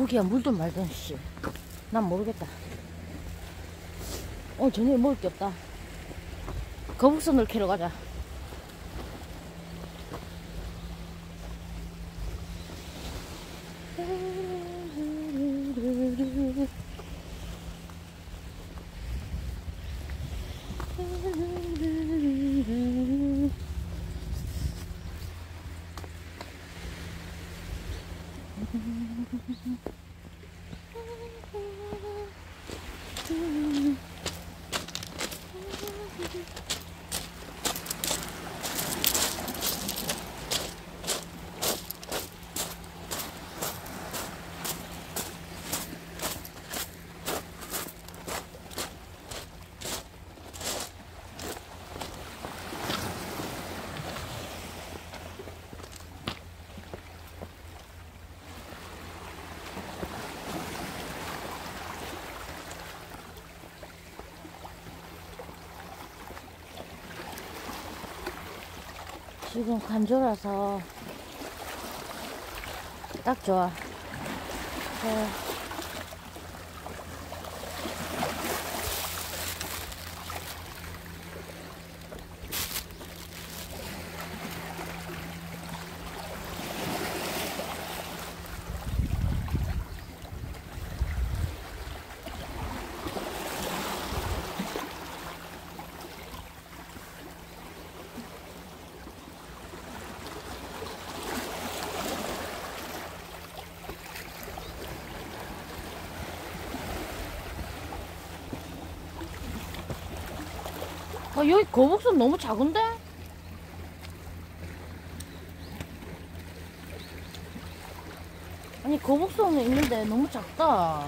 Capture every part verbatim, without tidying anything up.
고기야 물든 말든 씨. 난 모르겠다. 어 저녁에 먹을 게 없다. 거북선을 캐러 가자. 지금 간조라서 딱 좋아. 네. 아, 여기 거북선 너무 작은데? 아니 거북선은 있는데 너무 작다.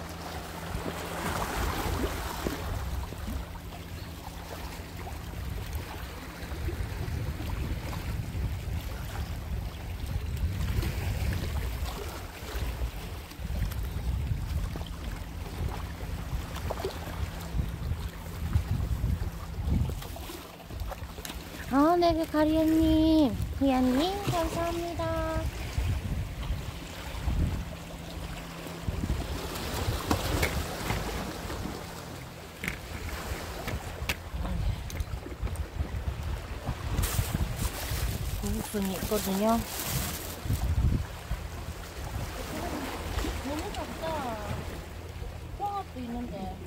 아, 네, 그 가리언님, 희안님, 감사합니다. 거북선이 있거든요. 너무 작다. 홍합도 있는데.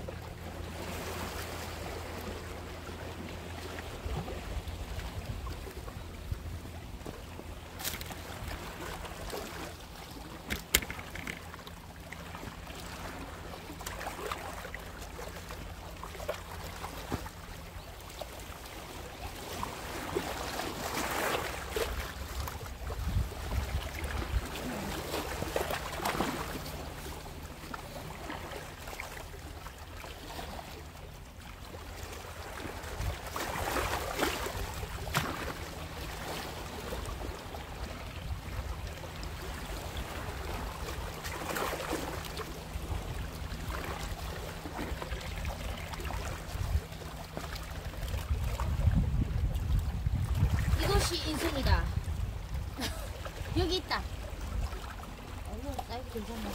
이것이 인생이다. 여기 있다. 어, 사이즈 괜찮네.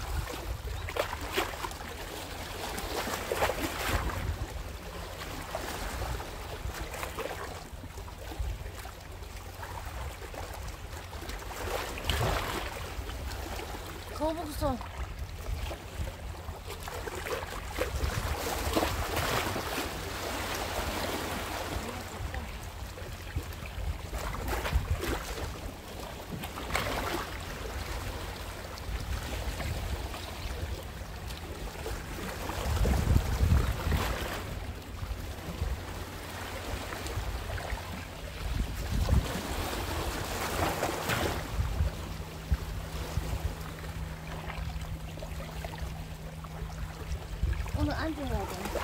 거북선. 오늘 앉아야 돼.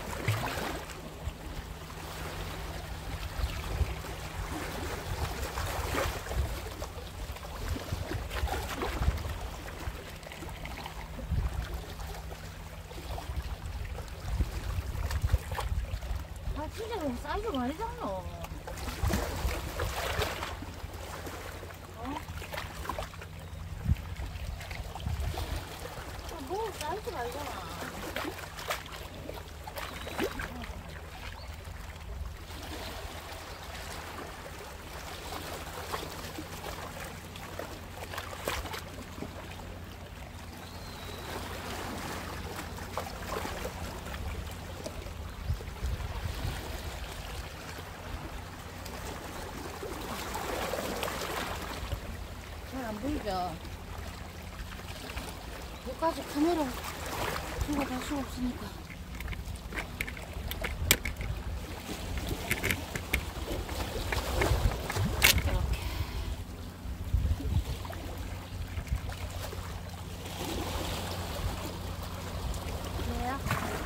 아 진짜 그럼 사이즈가 많이 작노. 그렇게 말잖아. 잘 안 보이죠? 여기까지 카메라 들고 갈 수가 없으니까. 이렇게. 뭐야?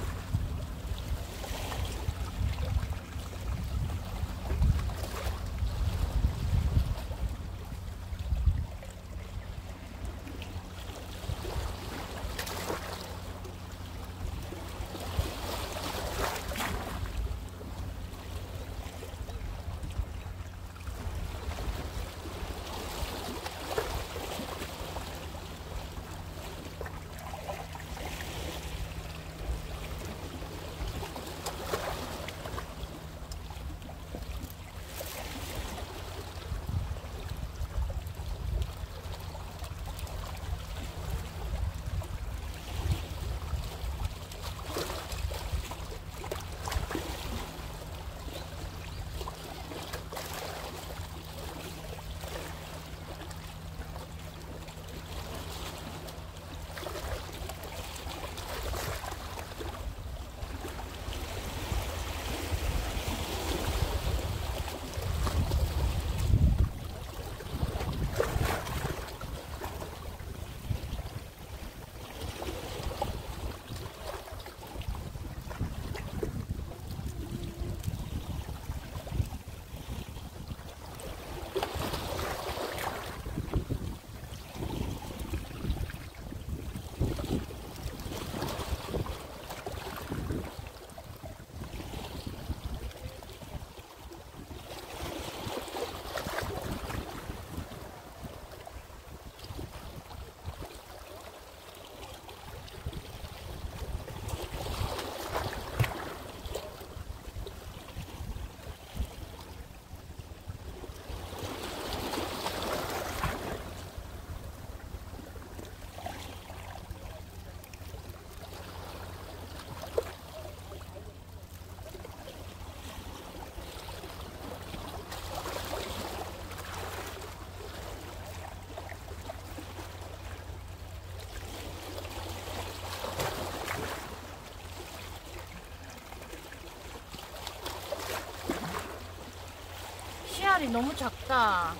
씨알이 너무 작다.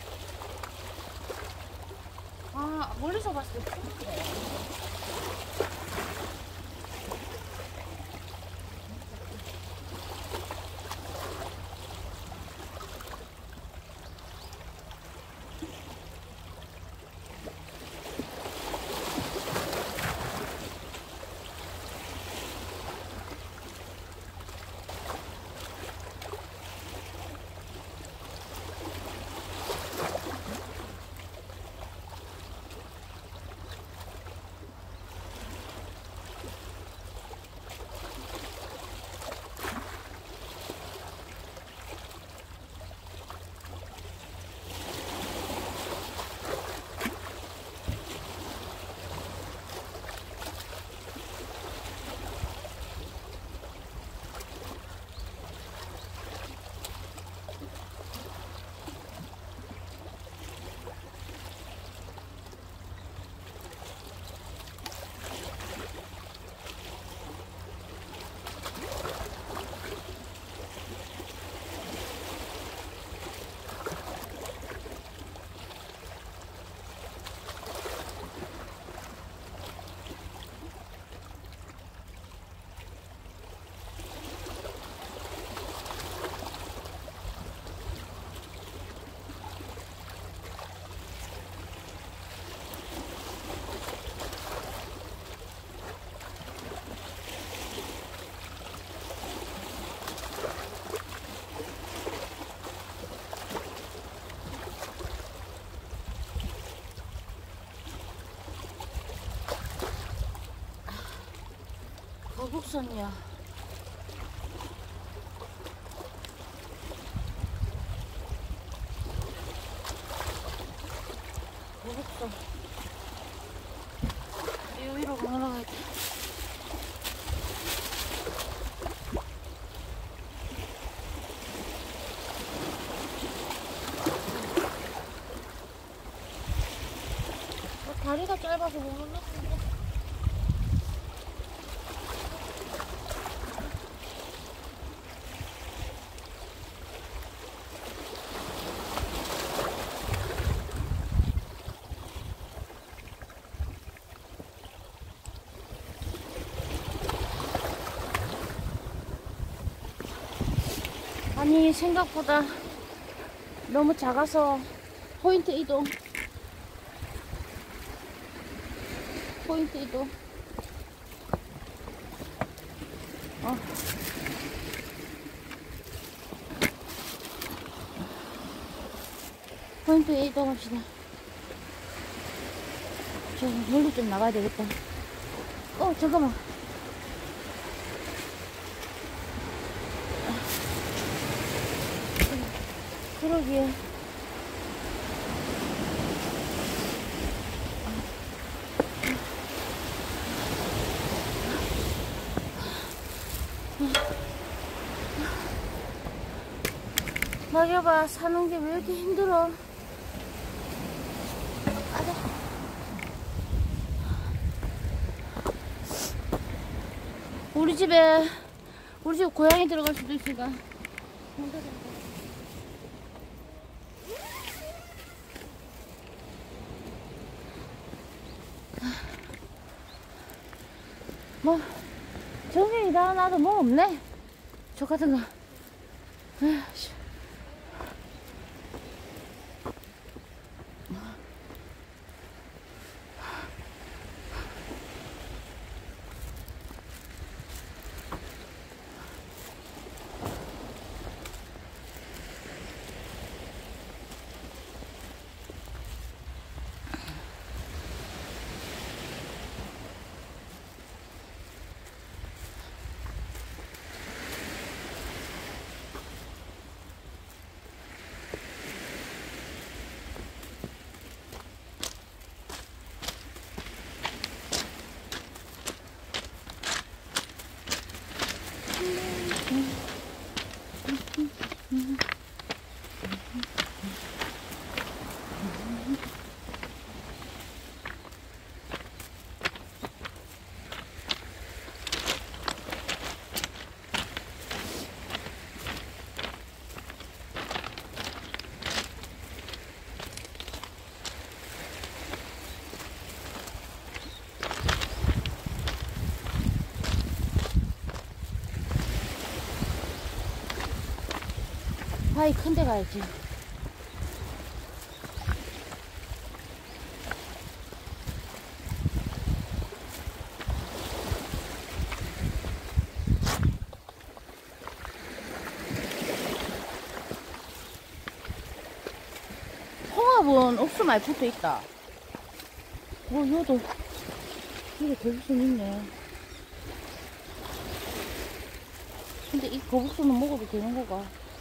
아, 멀리서 봤을 때 큰데. 거북선이야. 거북선. 이 위로 올라가야 돼. 다리가 짧아서 못 올라가는데. 아니, 생각보다 너무 작아서 포인트 이동. 포인트 이동. 어. 포인트 이동합시다. 저 멀리 좀 나가야 되겠다. 어, 잠깐만. 그러기에. 낙엽아, 사는 게 왜 이렇게 힘들어? 아자. 우리 집에, 우리 집 고양이 들어갈 수도 있으니까. 뭐, 정신이 다 나도 뭐 없네. 저 같은 거. 아이씨. 바위 큰 데 가야지. 홍합은 옥수 많이 붙어 있다. 뭐, 여도, 이게 거북선 있네. 근데 이 거북선은 먹어도 되는 거가?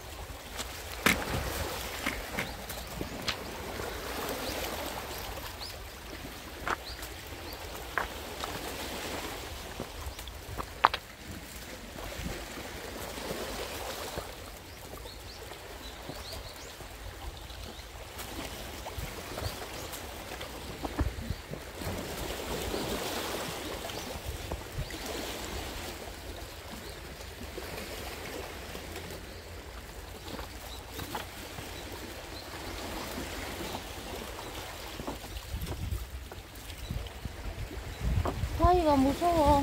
바위가 무서워.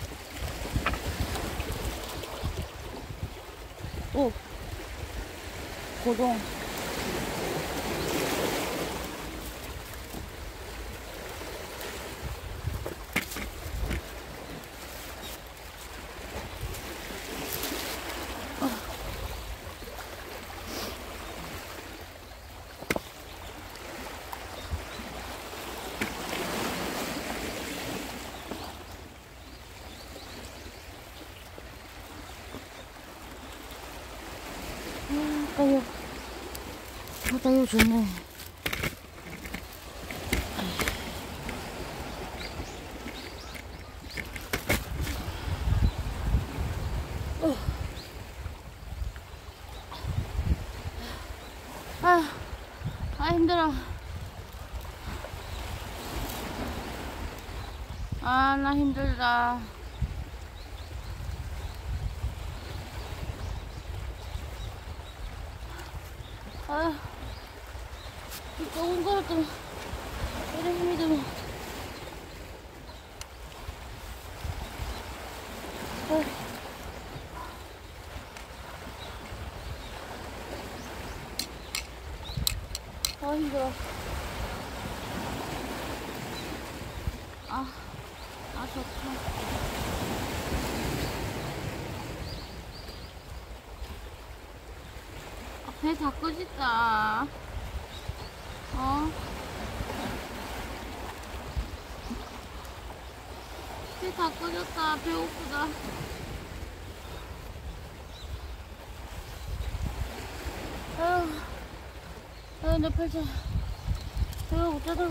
오, 고동. 아유, 좋네. 어. 아, 아, 힘들어. 아, 나 힘들다. 아휴, 이 조금 걸었도 이래 힘이 드네. 아휴. 아, 힘들어. 아, 아, 좋다. 배 다 꺼졌다. 어? 배 다 꺼졌다. 배고프다. 아유, 아유, 내 팔자. 내가 어쩌다가.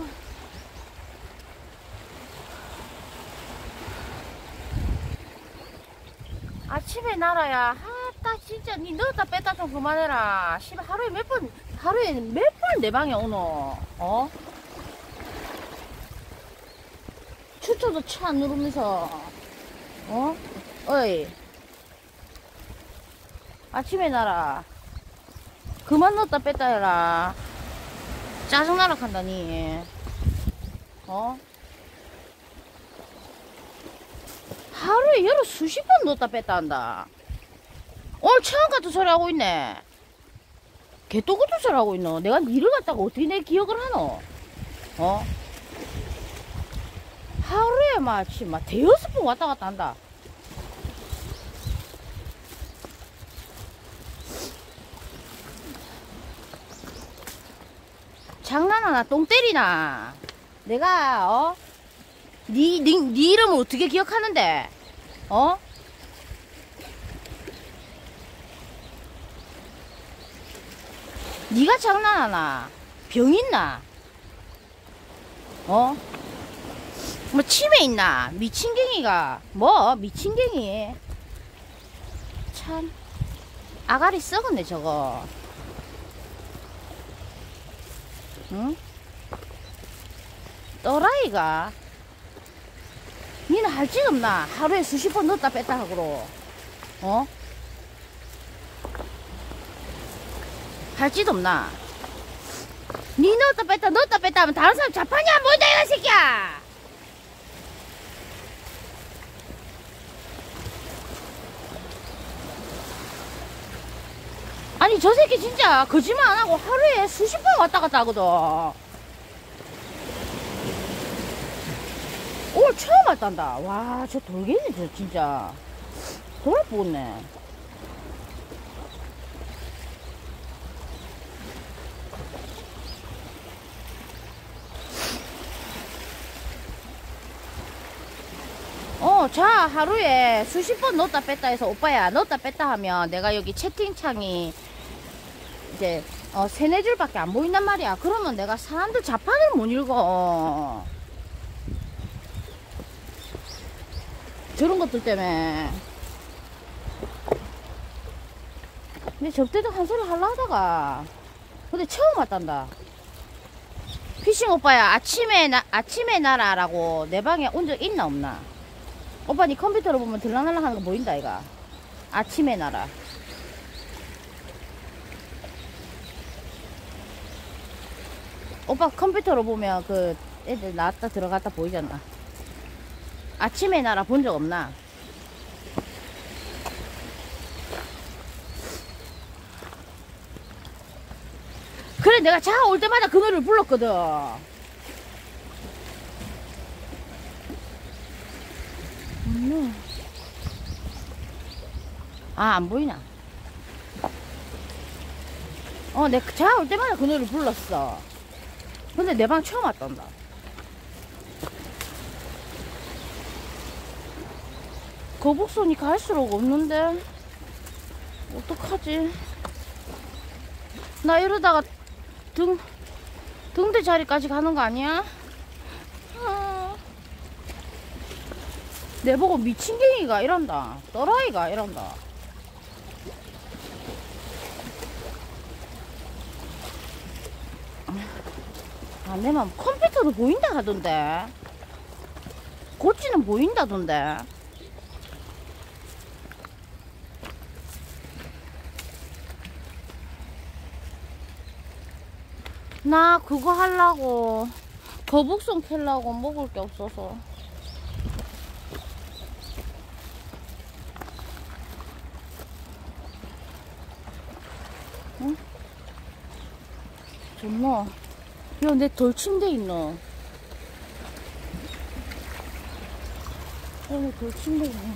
아침에 날아야. 아따, 진짜. 니 넣었다 뺐다 좀 그만해라. 씨발, 하루에 몇 번, 하루에 몇 번 내 방에 오노? 어? 추천도 차 안 누르면서. 어? 어이. 아침에 날아. 그만 넣었다 뺐다 해라. 짜증나라 한다니. 어? 하루에 여러 수십 번 넣었다 뺐다 한다. 오늘 처음 같은 소리 하고 있네. 개똥 같은 소리 하고 있노. 내가 니를 갖다가 어떻게 내 기억을 하노? 어? 하루에 마치 막 대여섯 번 왔다 갔다 한다. 장난하나? 똥 때리나? 내가 어? 니, 니, 니 이름을 어떻게 기억하는데? 어? 니가 장난하나? 병 있나? 어? 뭐 치매 있나? 미친갱이가 뭐 미친갱이 참 아가리 썩었네 저거. 응? 또라이가 니는 할 짓 없나? 하루에 수십 번 넣었다 뺐다 하고로 어? 할 짓 없나? 니 넣었다 뺐다 넣었다 뺐다 하면 다른 사람 자판이 안 보인다 이거 새끼야. 아니 저 새끼 진짜 거짓말 안 하고 하루에 수십 번 왔다 갔다 하거든. 오늘 처음 왔단다. 와, 저 돌겠네 저 진짜. 돌아 보겠네. 어, 자, 하루에 수십 번 넣었다 뺐다 해서 오빠야 넣었다 뺐다 하면 내가 여기 채팅창이 이제 어, 세네 줄밖에 안 보인단 말이야. 그러면 내가 사람들 자판을 못 읽어. 저런 것들 때문에. 근데 저때도 한 소리 하려 하다가 근데 처음 왔단다. 피싱 오빠야 아침에 나 아침에 나라라고 내 방에 온 적 있나 없나? 오빠 니 컴퓨터로 보면 들락날락 하는 거 보인다 이가. 아침에 나라. 오빠 컴퓨터로 보면 그 애들 나왔다 들어갔다 보이잖아. 아침에 나라 본 적 없나? 그래 내가 자 올 때마다 그 노래를 불렀거든. 음. 아, 안 보이나? 어, 내 자 올 때마다 그 노래를 불렀어. 근데 내 방 처음 왔단다. 거북선이 갈수록 없는데 어떡하지? 나 이러다가 등, 등대 자리까지 가는 거 아니야? 아. 내보고 미친갱이가 이런다. 또라이가 이런다. 아, 내 맘 컴퓨터도 보인다 하던데. 고치는 보인다던데. 나 그거 하려고 거북선 캘라고 먹을 게 없어서. 응? 좋노? 야, 내 돌침대 있노? 여기 돌침대 있네.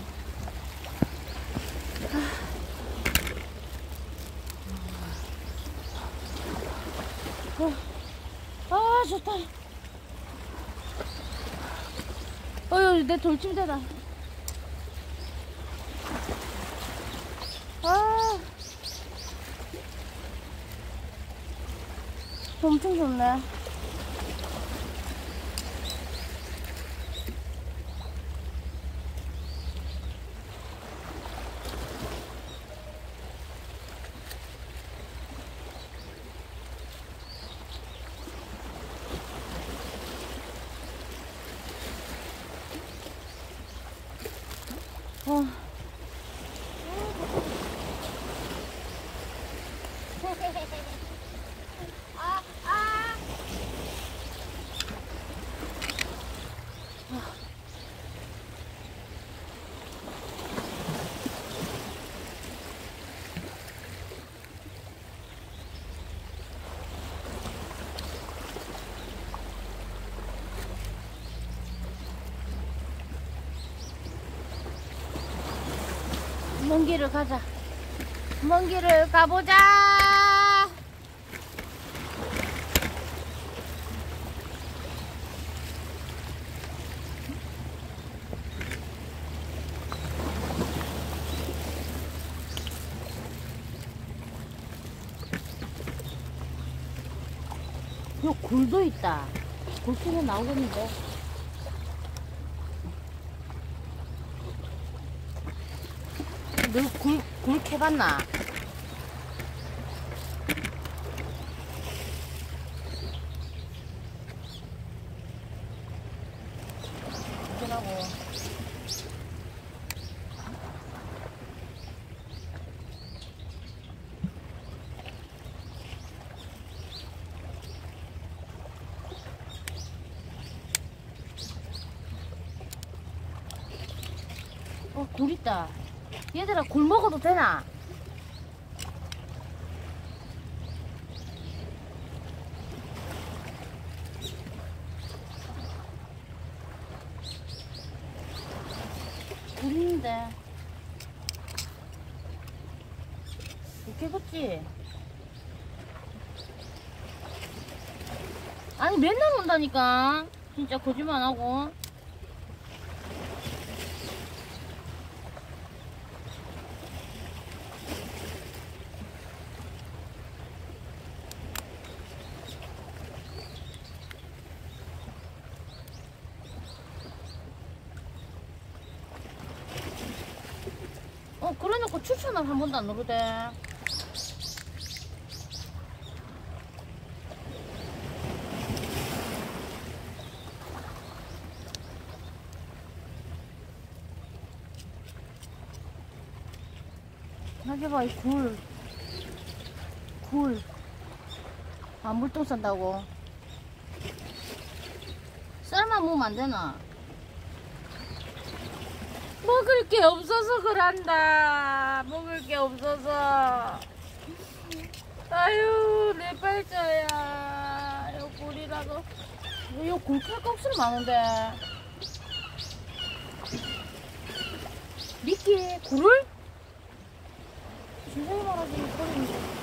아, 아 좋다. 어휴, 내 돌침대다. 아, 엄청 좋네. 어. 아, 아. 먼 길을 가자. 먼 길을 가보자. 요 굴도 있다. 굴 캐면 나오겠는데. 너 굴, 굴 캐봤나? 캐라고. 어, 굴 있다. 얘들아, 굴 먹어도 되나? 굴 있는데. 못 깨겠지? 아니, 맨날 온다니까. 진짜 거짓말 안 하고. 어, 그래놓고 추천을 한 번도 안 누르대. 여기 봐, 이 굴. 굴. 아, 물똥 싼다고. 쌀만 먹으면 안 되나? 먹을 게 없어서 그런다. 먹을 게 없어서. 아유, 내 팔자야. 요 굴이라도. 요 굴 캘 거 없으면 많은데. 미끼, 굴을? 진작에 말하지, 굴이.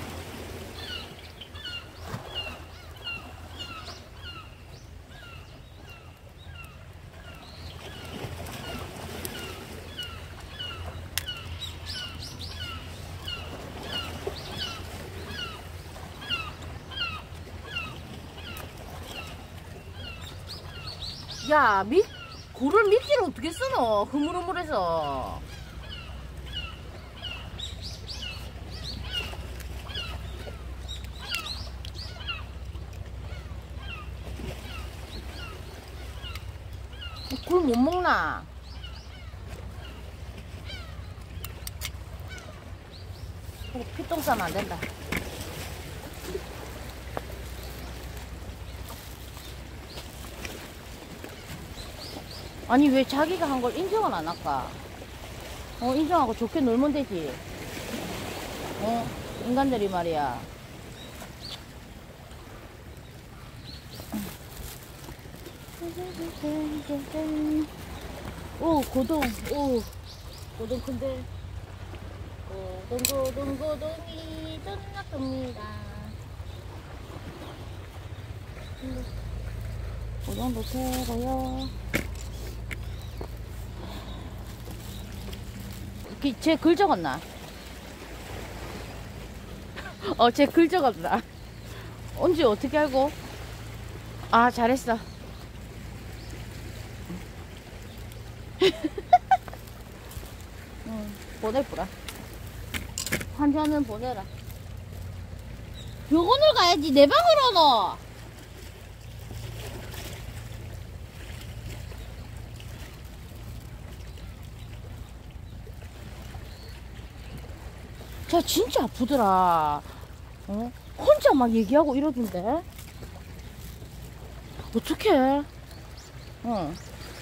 야, 미, 고를 미끼를 어떻게 쓰노? 흐물흐물해서. 굴 못 먹나? 피똥 싸면 안 된다. 아니 왜 자기가 한 걸 인정을 안 할까? 어 인정하고 좋게 놀면 되지. 어 인간들이 말이야. 오 고동 오 고동 큰데 고동 고동 고동이 존나 큽니다. 고동도 캐고요. 쟤 글 적었나? 어, 쟤 글 적었나? 언제 어떻게 알고? 아, 잘했어. 응, 보내보라. 환자는 보내라. 병원을 가야지. 내 방으로 너. 쟤 진짜 아프더라. 어? 혼자 막 얘기하고 이러던데. 어떡해? 어.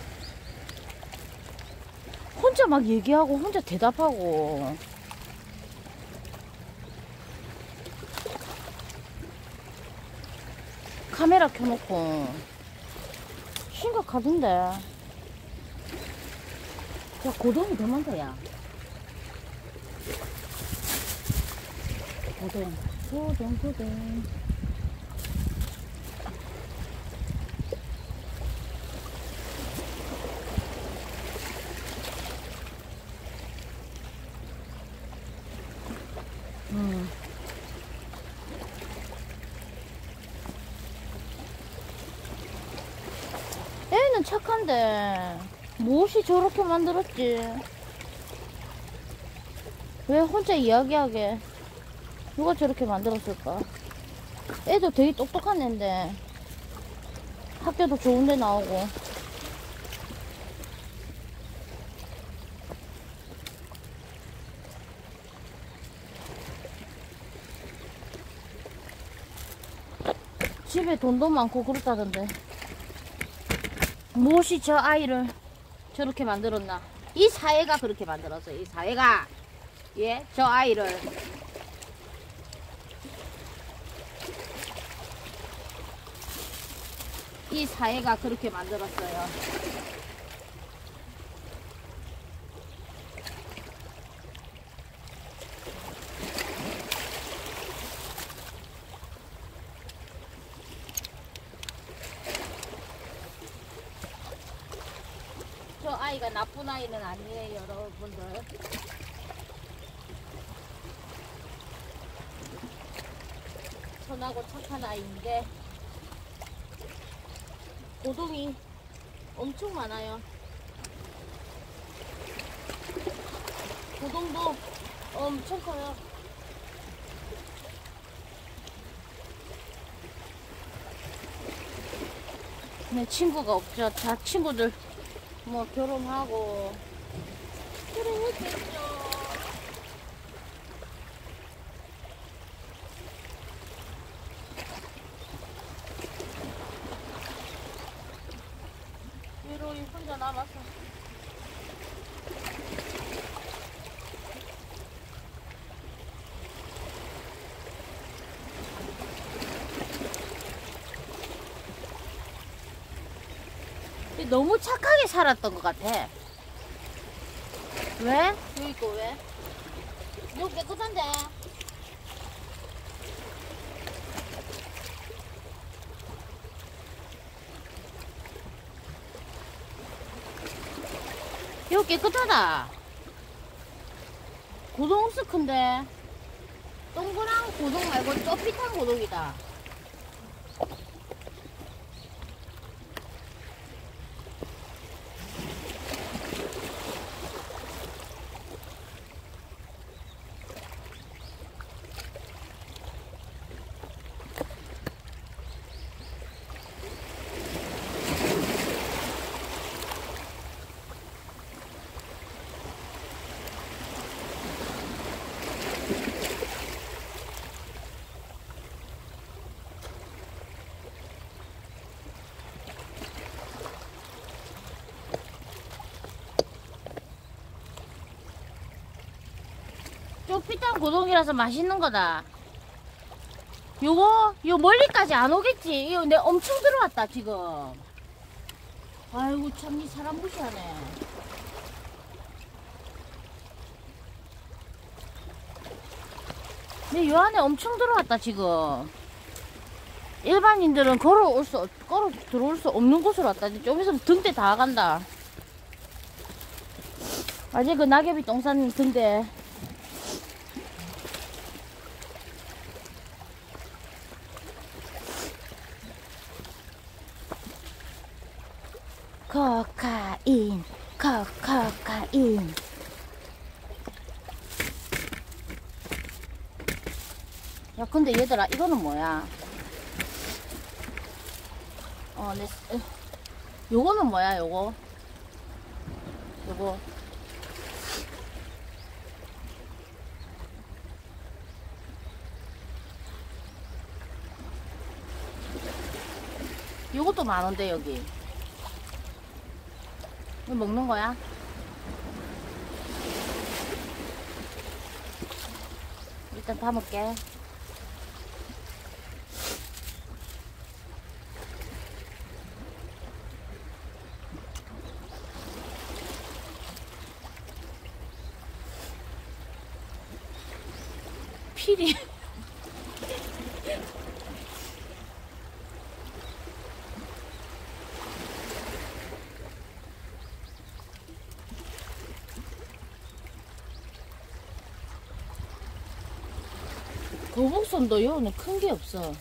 혼자 막 얘기하고 혼자 대답하고. 카메라 켜놓고 심각하던데. 야 고동이 더 많다. 야 고동 고동 고동. 음. 애는 착한데 무엇이 저렇게 만들었지? 왜 혼자 이야기하게 누가 저렇게 만들었을까? 애도 되게 똑똑한 애인데 학교도 좋은데 나오고. 집에 돈도 많고 그렇다던데 무엇이 저 아이를 저렇게 만들었나? 이 사회가 그렇게 만들었어요. 이 사회가 예, 저 아이를. 이 사회가 그렇게 만들었어요. 저 아이가 나쁜 아이는 아니에요, 여러분들. 선하고 착한 아이인데 고동이 엄청 많아요. 고동도 엄청 커요. 내 친구가 없죠. 다 친구들 뭐 결혼하고 그랬겠죠. 외로이 혼자 남았어. 너무 착하게 살았던 것 같아. 왜? 여기 또 왜? 여기 깨끗한데? 여기 깨끗하다. 고동스 큰데 동그란 고동 말고 쪼빛한 고동이다. 피탄 고동이라서 맛있는 거다. 요거 요 멀리까지 안 오겠지. 이거 내 엄청 들어왔다 지금. 아이고 참 이 사람 무시하네. 내 요 안에 엄청 들어왔다 지금. 일반인들은 걸어올 수 걸어 들어올 수 없는 곳으로 왔다. 좀 있으면 등대 다 간다. 아직 그 낙엽이 똥 싸는 등대. 코카인, 코카인. 야, 근데 얘들아, 이거는 뭐야? 어, 내, 에, 요거는 뭐야, 요거? 요거. 요것도 많은데, 여기. 이거 먹는 거야? 일단 담을게. 필이. 거북선도 요는 큰 게 없어.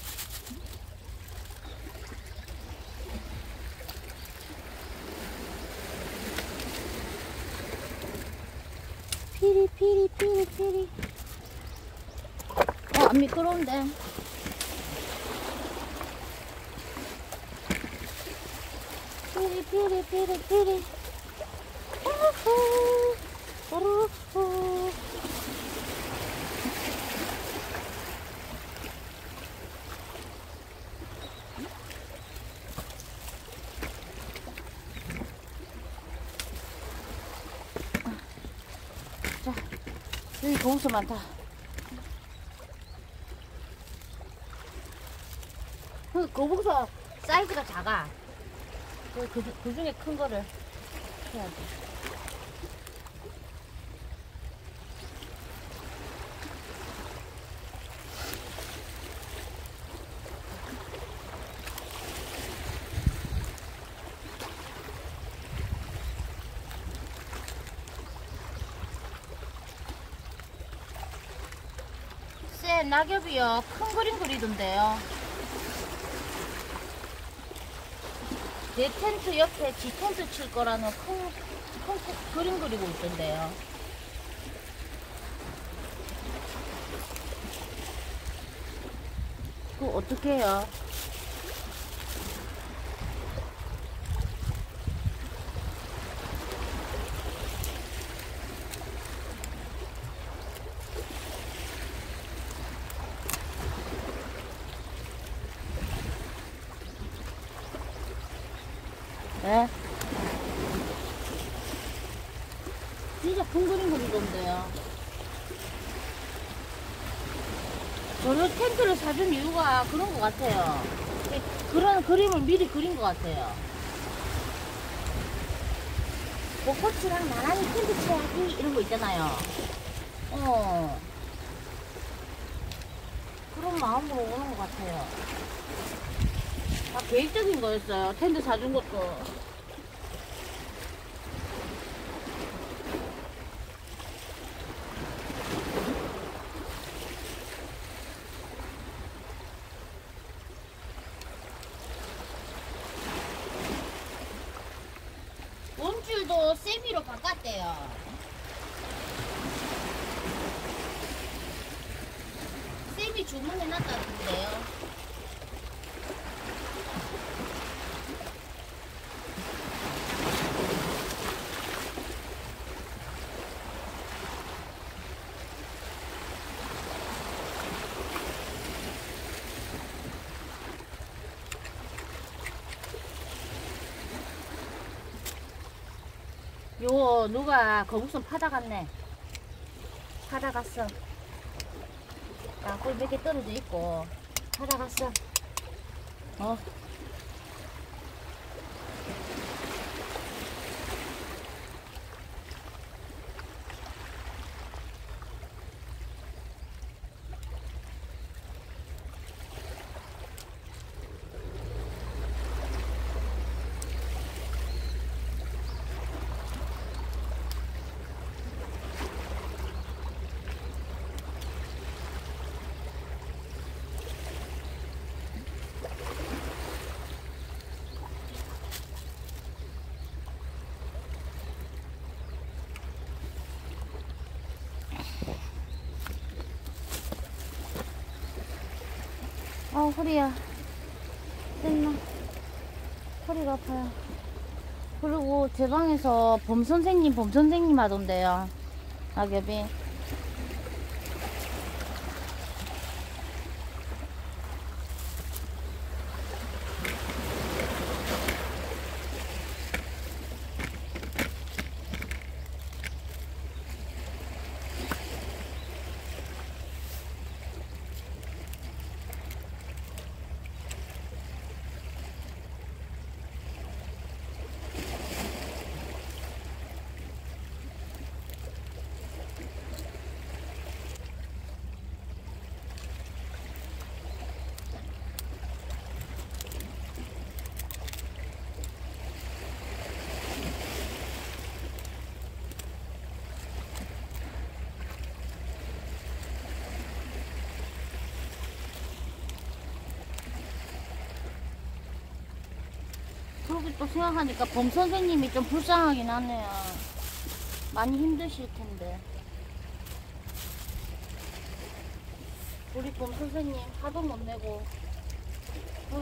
피리 피리 피리 피리. 어, 안 미끄러운데. 피리 피리 피리 피리. 우후 우후. 자, 여기 거북선 많다. 그 거북선 사이즈가 작아. 그, 그, 그 중에 큰 거를 해야지. 쎄, 낙엽이요. 큰 그림 그리던데요. 내 텐트 옆에 지 텐트 칠 거라는 큰, 큰 그림 그리고 있던데요. 그거 어떻게 해요? 네? 진짜 큰 그림 그리던데요. 저는 텐트를 사준 이유가 그런 것 같아요. 그런 그림을 미리 그린 것 같아요. 벚꽃이랑 나란히 텐트 쳐야지 이런 거 있잖아요. 어, 그런 마음으로 오는 것 같아요. 다 계획적인 거였어요. 텐트 사준 것도. 원줄도 세미로 바꿨대요. 세미 주문해놨다던데요. 요 누가 거북선 파다 갔네. 파다 갔어. 땅굴 몇 개 떨어져 있고. 찾아갔어. 어. 아, 허리야. 됐나? 허리가 아파요. 그리고 제 방에서 범선생님, 범선생님 하던데요. 낙엽이. 그렇게 또 생각하니까 범 선생님이 좀 불쌍하긴 하네요. 많이 힘드실 텐데. 우리 범 선생님 화도 못 내고. 어.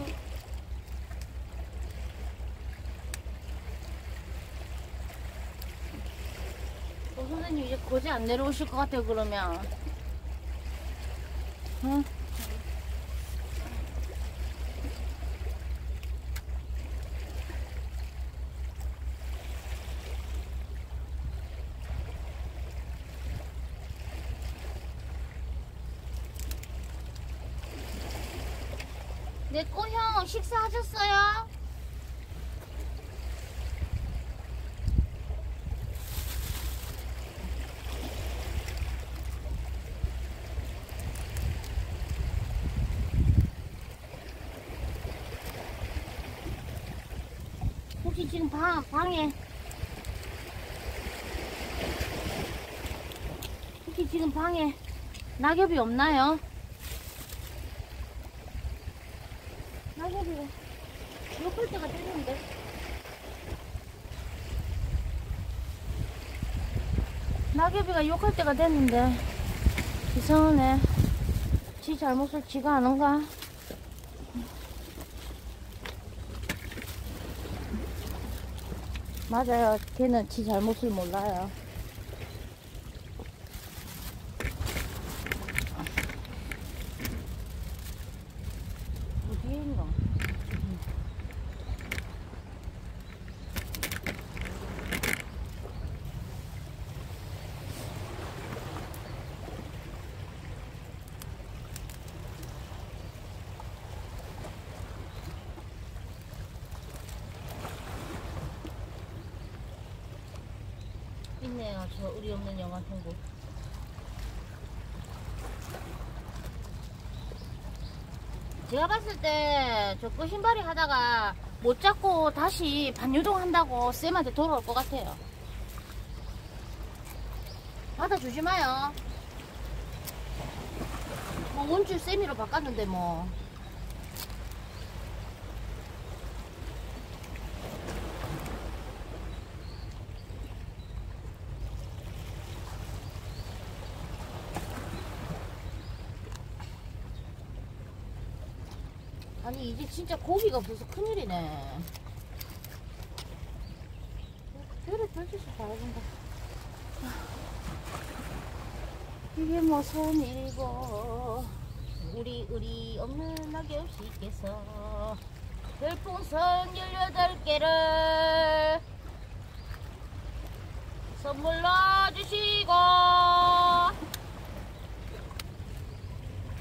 범 선생님 이제 거제 안 내려오실 것 같아요, 그러면. 응? 내 꼬형 식사하셨어요? 혹시 지금 방, 방에 혹시 지금 방에 낙엽이 없나요? 낙엽이 욕할 때가 됐는데. 낙엽이가 욕할 때가 됐는데 이상하네. 지 잘못을 지가 아는가? 맞아요. 걔는 지 잘못을 몰라요. 어디에 있노? 있네요. 저 우리 없는 영화 통고. 제가 봤을 때 저 끝신발이 하다가 못 잡고 다시 반유동 한다고 쌤한테 돌아올 것 같아요. 받아주지 마요. 뭐 원줄 쌤이로 바꿨는데 뭐. 아니 이제 진짜 고기가 없어서 큰일이네. 별을 별짓을 다 해본다. 이게 무슨 일이고 우리 의리 없는 낙엽씨께서 별풍선 열여덟 개를 선물로 주시고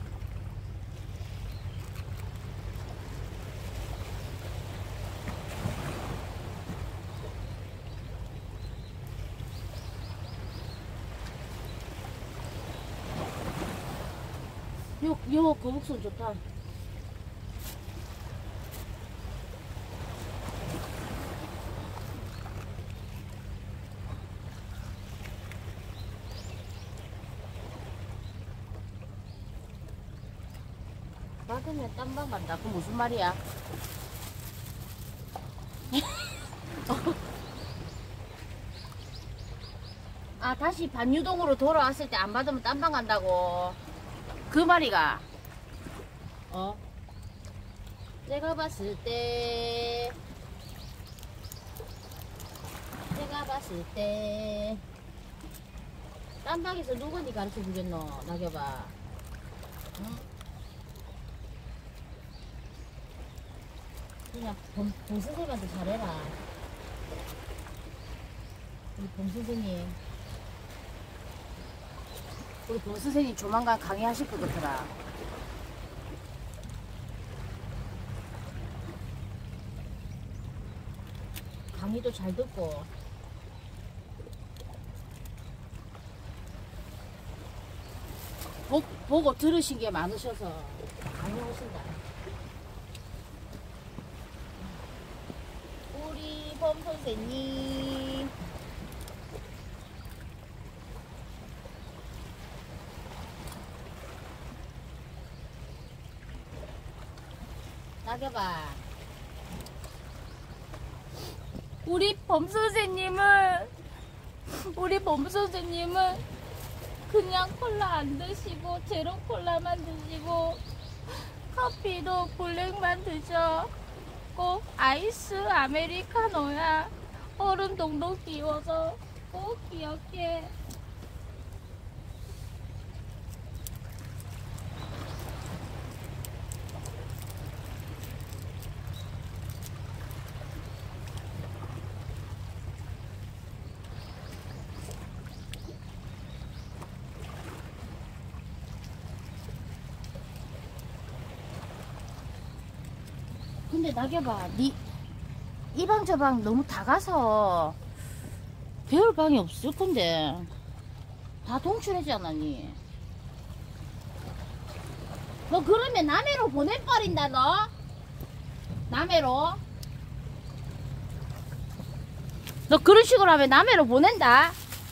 요, 요 거북선 좋다. 받으면 딴방 간다. 그 무슨 말이야? 아, 다시 반유동으로 돌아왔을 때 안 받으면 딴방 간다고. 그 말이가. 어? 내가 봤을 때, 내가 봤을 때, 딴방에서 누가 니 가르쳐 주겠노, 낙엽아? 응? 그냥 범, 범 선생님한테 잘해라. 우리 범 선생님. 우리 범 선생님 조만간 강의하실 것 같더라. 강의도 잘 듣고. 보, 보고 들으신 게 많으셔서 강의 오신다. 우리 범 선생님. 낙엽아. 우리 범 선생님은, 우리 범 선생님은 그냥 콜라 안 드시고 제로 콜라만 드시고 커피도 블랙만 드셔. 꼭 아이스 아메리카노야. 얼음 동동 끼워서 꼭 기억해. 근데 낙엽아, 니 이 방 저 방 너무 다 가서 배울 방이 없을 건데 다 동출하잖아. 니 너 그러면 남해로 보내버린다. 너 남해로 너 그런 식으로 하면 남해로 보낸다.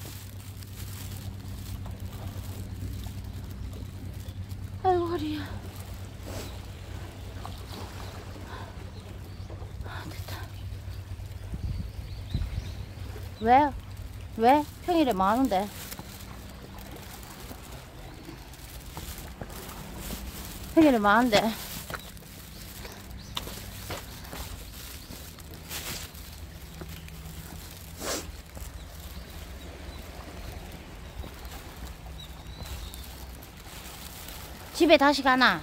아이고 허리야. 왜? 왜? 평일에 뭐 하는데? 평일에 뭐 하는데? 집에 다시 가나?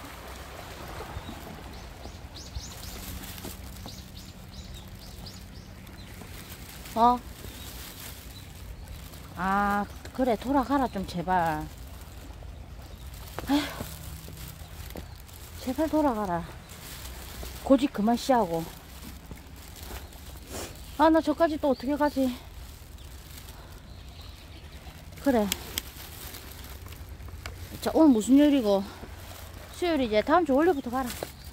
어? 아, 그래, 돌아가라, 좀, 제발. 아휴, 제발 돌아가라. 고집 그만 씨하고. 아, 나 저까지 또 어떻게 가지? 그래. 자, 오늘 무슨 요일이고? 수요일이제 다음 주 월요일부터 가라.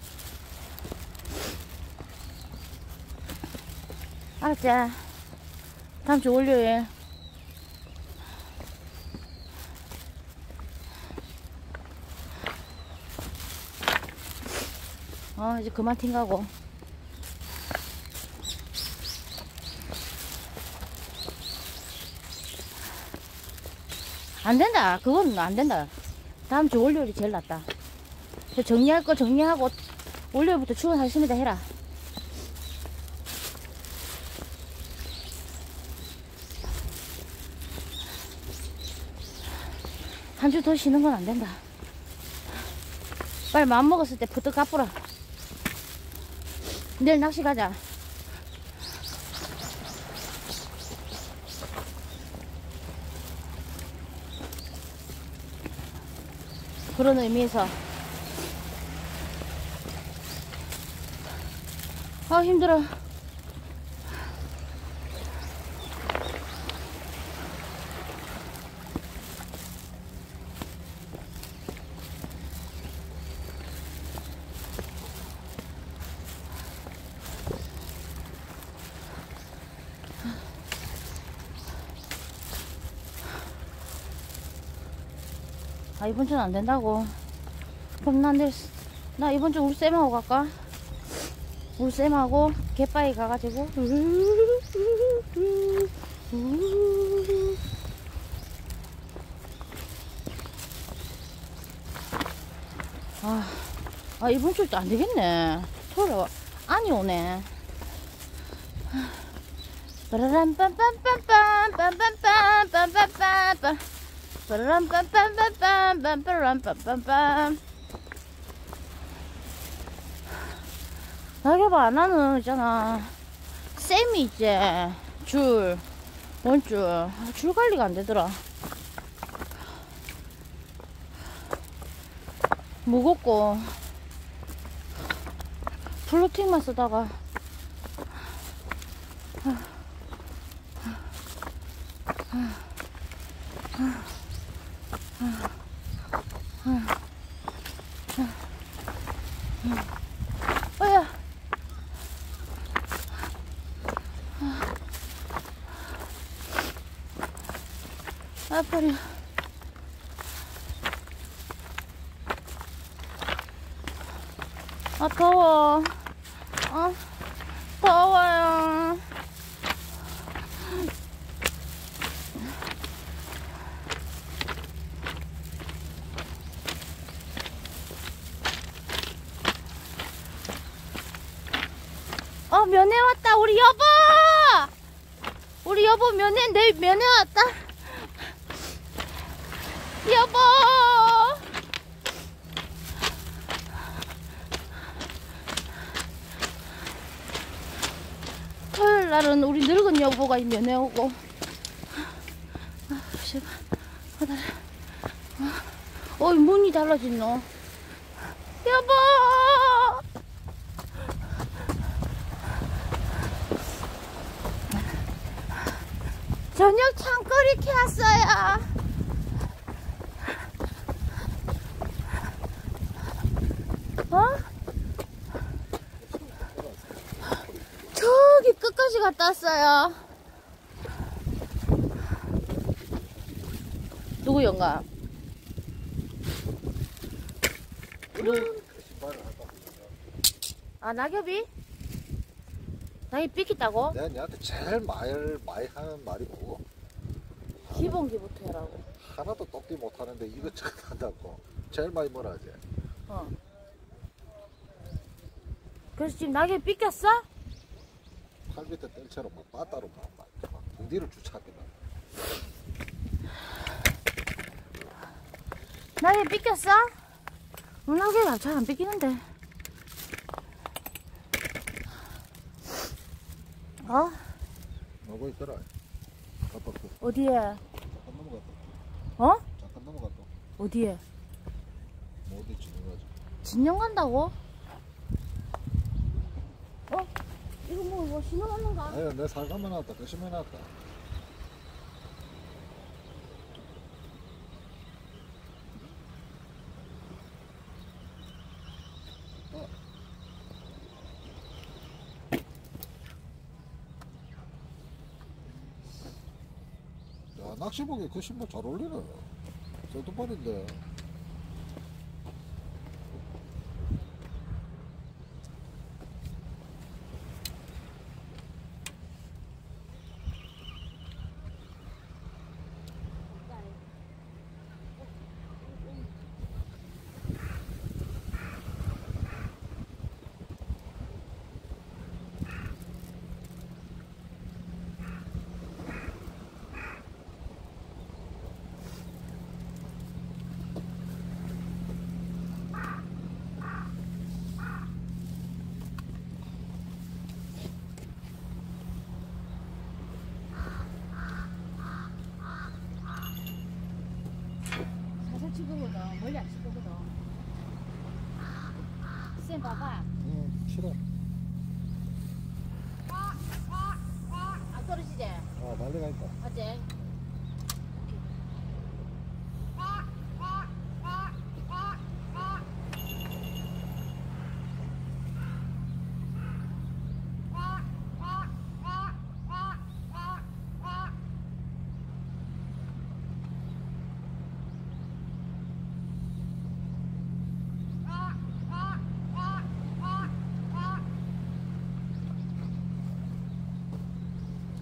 알았지? 다음 주 월요일. 어, 이제 그만 튕가고. 안 된다. 그건 안 된다. 다음 주 월요일이 제일 낫다. 정리할 거 정리하고 월요일부터 출근하십니다 해라. 한 주 더 쉬는 건 안 된다. 빨리 마음 먹었을 때 부터 갚으라. 내일 낚시 가자. 그런 의미에서. 아, 힘들어. 아, 이번 주는 안 된다고. 그럼 난 내일, 나 이번 주 우리 쌤하고 갈까? 우리 쌤하고 갯바위 가가지고. 아, 아 이번 주도 안 되겠네. 토요일 안이 오네. 빠라람 빰빰빰빰 빰빰빰 빰빰빰 빠라람 빰빰빰빰 빰빠람 빰빰빰. 낙엽아, 나는 있잖아, 쌤이 이제 줄 원줄 아, 줄 관리가 안 되더라. 무겁고 플로팅만 쓰다가 어야 아파려. 아 더워. 어 더워요. 어 면회 왔다. 우리 여보, 우리 여보 면회, 내 면회 왔다. 여보, 토요일 날은 우리 늙은 여보가 면회 오고. 아, 제발. 아, 나, 아, 어이, 문이 달라졌노. 여보! 저녁 창거리 켜왔어요. 어? 저기 끝까지 갔다 왔어요. 누구 영감? 누구? 아, 낙엽이? 낙엽이 삐끗다고? 내가 니한테 제일 말, 많이 하는 말이 뭐고? 기본기부터 해라고. 하나도 똑띠 못하는데 이것저것 한다고. 제일 많이 뭐라 하지? 어. 그래서 지금 낙엽이 삐꼈어? 팔 밑에 뗄처럼 막 빠따로 막, 막, 막 등뒤를 주차하게 막. 낙엽이 삐꼈어? 응, 낙엽이 잘 안 삐끼는데. 어? 너고 있더라. 갔다 또. 어디에? 잠깐 넘어갔다. 어? 잠깐 넘어갔다. 어디에? 뭐 어디 지금 가지? 진영 간다고? 어? 이거 뭐, 뭐 신호 맞는가? 아니, 내 살감만 나왔다. 거심해 나왔다. 야, 낚시복에 그 신발 잘 어울리네. 셀토팔인데. 사진 찍거든. 멀리 안 찍거든. 쌤 봐봐. 응, 싫어. 안 떨어지지? 아, 난리가 있다. 어째?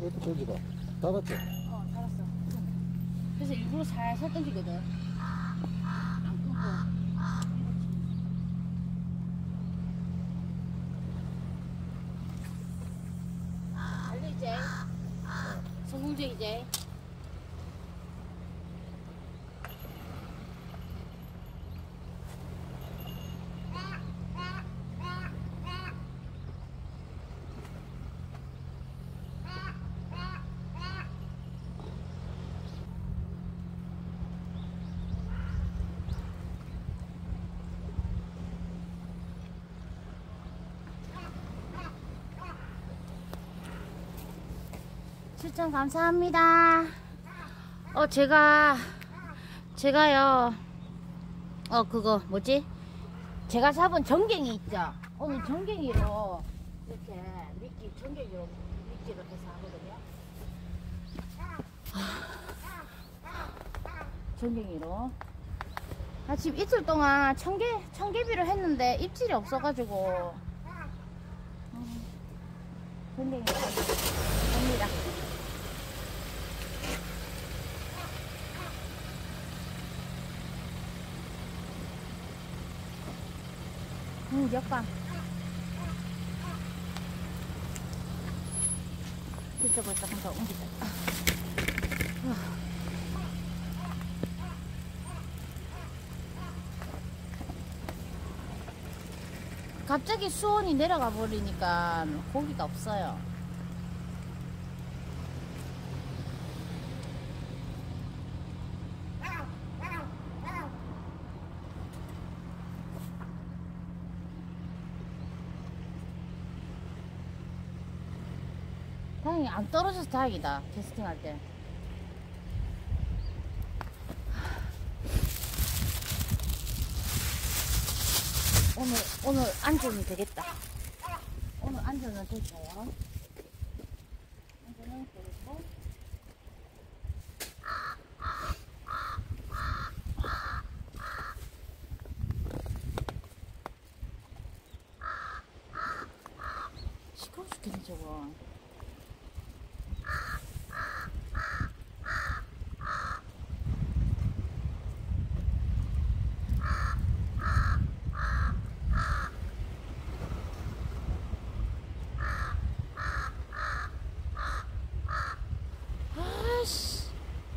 이것도 던지라. 닫았죠? 어, 달았어. 그래서 일부러 살살 던지거든. 안 끊고. 알려 이제. 성공적 이제. 추천 감사합니다. 어, 제가, 제가요, 어, 그거, 뭐지? 제가 잡은 전갱이 있죠? 오늘 전갱이로, 이렇게, 미끼, 전갱이로, 미끼를 해서 하거든요. 전갱이로. 아, 지금 이틀 동안 청개, 청개비를 했는데 입질이 없어가지고, 음, 전갱이로 합니다. 음, 역광. 이쪽으로 조금 더 옮기자. 갑자기 수온이 내려가 버리니까 고기가 없어요. 다행히 안 떨어져서 다행이다. 캐스팅 할 때. 오늘, 오늘 안전은 되겠다. 오늘 안전은 됐어요. 안전은 되겠고. 시끄러워 죽겠네, 저거. 아씨.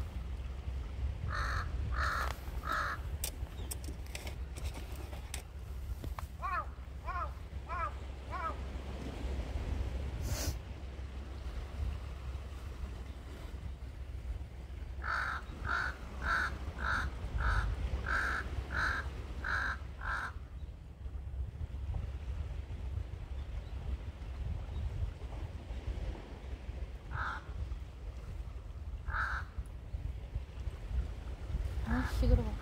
아, 시끄러워.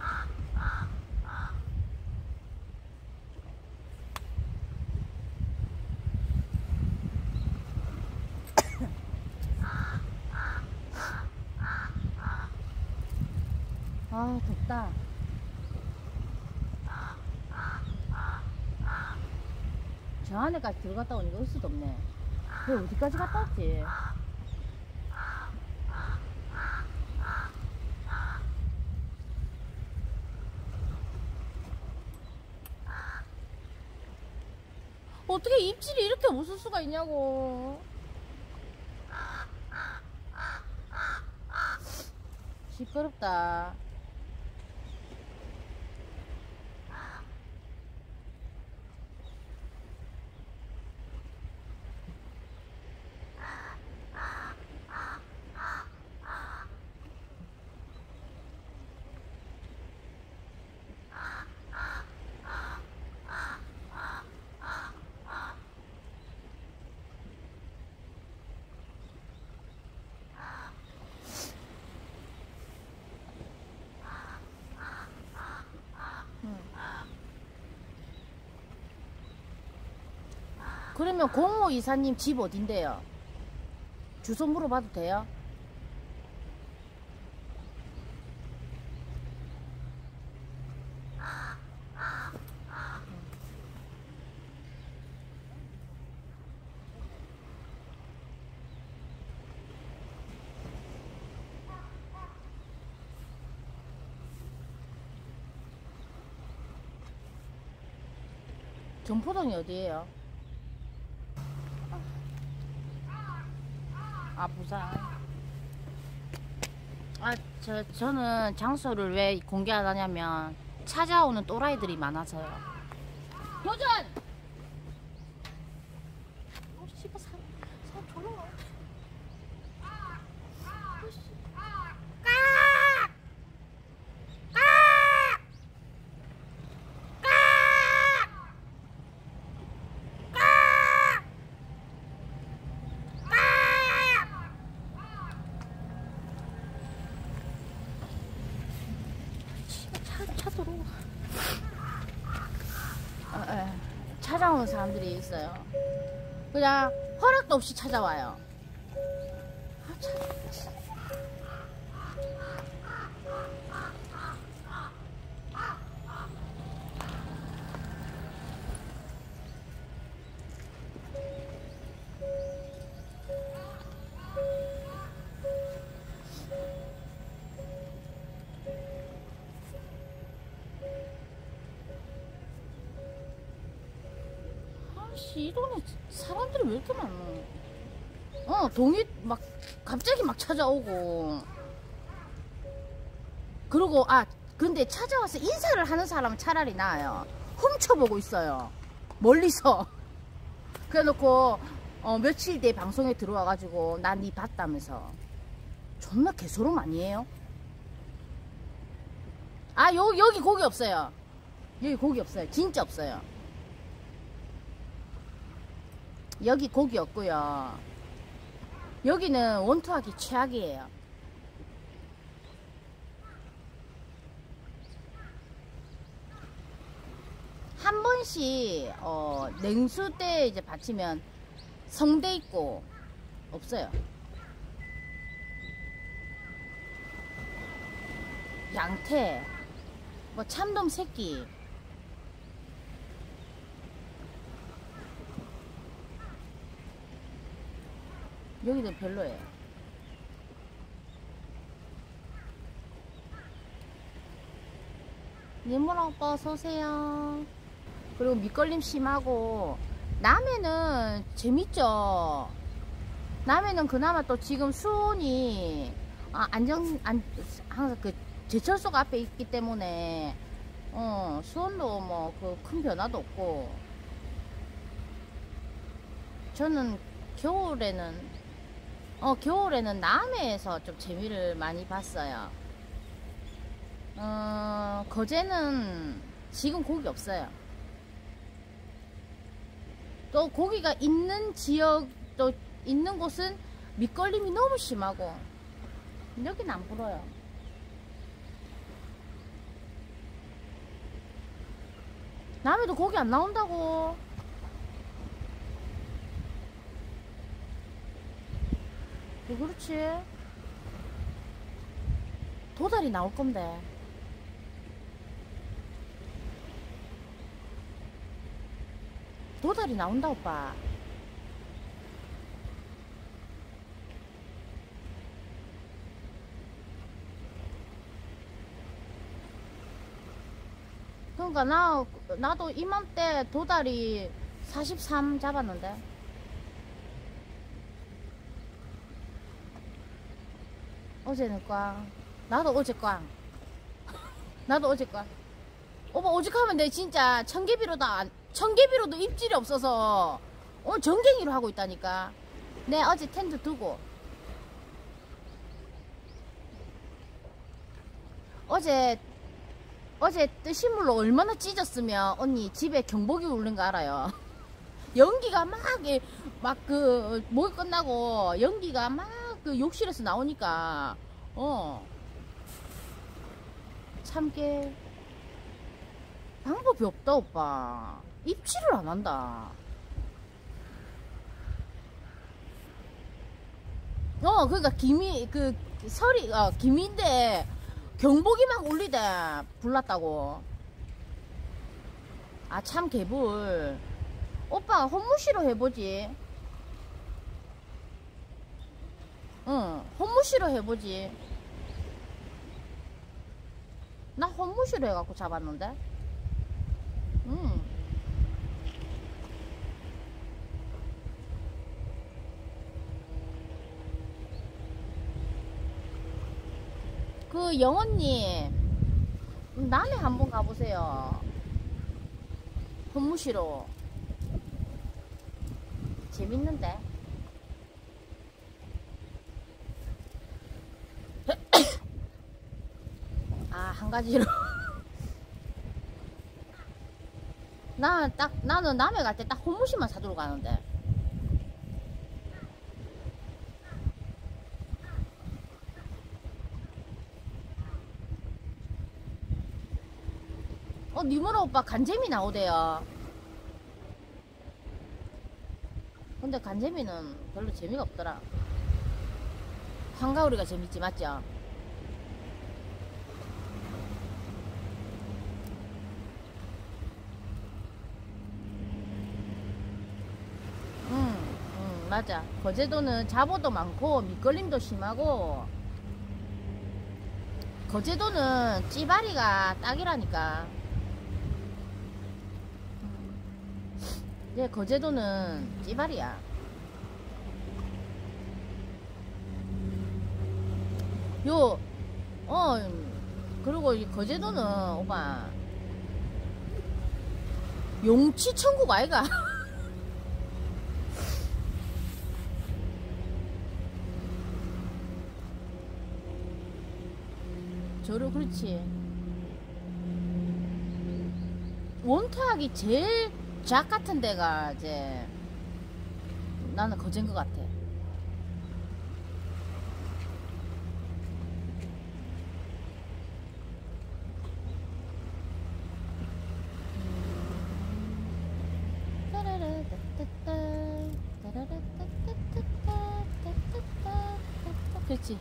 아, 덥다. 저 안에까지 들어갔다 오니까 올 수도 없네. 왜 어디까지 갔다 왔지? 어떻게 입질이 이렇게 없을 수가 있냐고. 시끄럽다. 그러면 공오이사님 집 어딘데요? 주소 물어봐도 돼요? 전포동이 어디예요? 아, 부산. 아, 저, 저는 장소를 왜 공개 안 하냐면 찾아오는 또라이들이 많아서요. 도전! 어, 씨발, 사람, 사람 졸라 와. 차, 차 들어와. 아, 에, 찾아오는 사람들이 있어요. 그냥 허락도 없이 찾아와요. 아, 참. 아씨, 이 동네 사람들이 왜 이렇게 많어? 어, 동이 막 갑자기 막 찾아오고. 그리고 아 근데 찾아와서 인사를 하는 사람은 차라리 나아요. 훔쳐보고 있어요, 멀리서. 그래놓고 어, 며칠 뒤에 방송에 들어와가지고 나 니 봤다면서 존나 개소름 아니에요? 아, 요, 여기 고기 없어요. 여기 고기 없어요. 진짜 없어요. 여기 고기 없고요. 여기는 원투하기 최악이에요. 한 번씩 어, 냉수 때 이제 받치면 성대 있고 없어요. 양태, 뭐 참돔 새끼. 여기도 별로예요. 니모랑 오빠 어서오세요. 그리고 밑걸림 심하고. 남해는 재밌죠. 남해는 그나마 또 지금 수온이 아, 안정 안 항상 그 제철소가 앞에 있기 때문에 어 수온도 뭐 그 큰 변화도 없고. 저는 겨울에는 어 겨울에는 남해에서 좀 재미를 많이 봤어요. 어 거제는 지금 고기 없어요. 또 고기가 있는 지역, 또 있는 곳은 밑걸림이 너무 심하고. 여긴 안 불어요. 남해도 고기 안 나온다고. 왜 그렇지? 도다리 나올 건데. 도다리 나온다 오빠. 그러니까 나 나도 이맘때 도다리 사십삼 잡았는데. 어제는 꽝. 나도 어제 꽝. 나도 어제 꽝. 오빠 오직하면 내 진짜 청개비로도 안, 청개비로도 입질이 없어서 오늘 전갱이로 하고 있다니까. 내 어제 텐트 두고 어제 어제 뜨신물로 얼마나 찢었으면 언니 집에 경보기 울린 거 알아요? 연기가 막 막 그 목이 끝나고 연기가 막 그 욕실에서 나오니까 어 참게 방법이 없다 오빠. 입질을 안 한다. 어 그러니까 김이 그 설이 어 김인데 경보기 막 울리대. 불났다고. 아 참 개불. 오빠가 홈무시로 해보지. 응 홈무시로 해보지. 나 홈무시로 해갖고 잡았는데. 응 그 영원님 남해 한번 가보세요. 헌무시로 재밌는데. 아, 한 가지로. 나 딱, 나는 남해 갈 때 딱 헌무시만 사두러 가는데. 어, 니모라 오빠 간재미 나오대요. 근데 간재미는 별로 재미가 없더라. 한가오리가 재밌지, 맞죠? 응, 응, 맞아. 거제도는 잡어도 많고, 밑걸림도 심하고, 거제도는 찌바리가 딱이라니까. 이제 거제도는 찌바리야. 요, 어, 그리고 이 거제도는, 오빠, 용치 천국 아이가? 저를, 그렇지. 원탁이 제일 작 같은 데가, 이제, 나는 거제인 것 같아. 그렇지.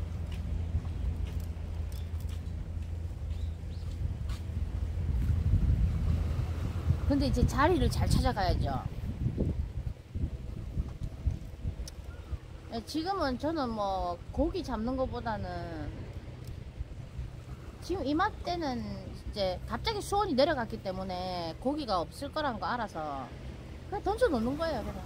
근데 이제 자리를 잘 찾아가야죠. 지금은 저는 뭐 고기 잡는 것보다는 지금 이맘때는 이제 갑자기 수온이 내려갔기 때문에 고기가 없을 거라는 거 알아서 그냥 던져 놓는 거예요. 그냥.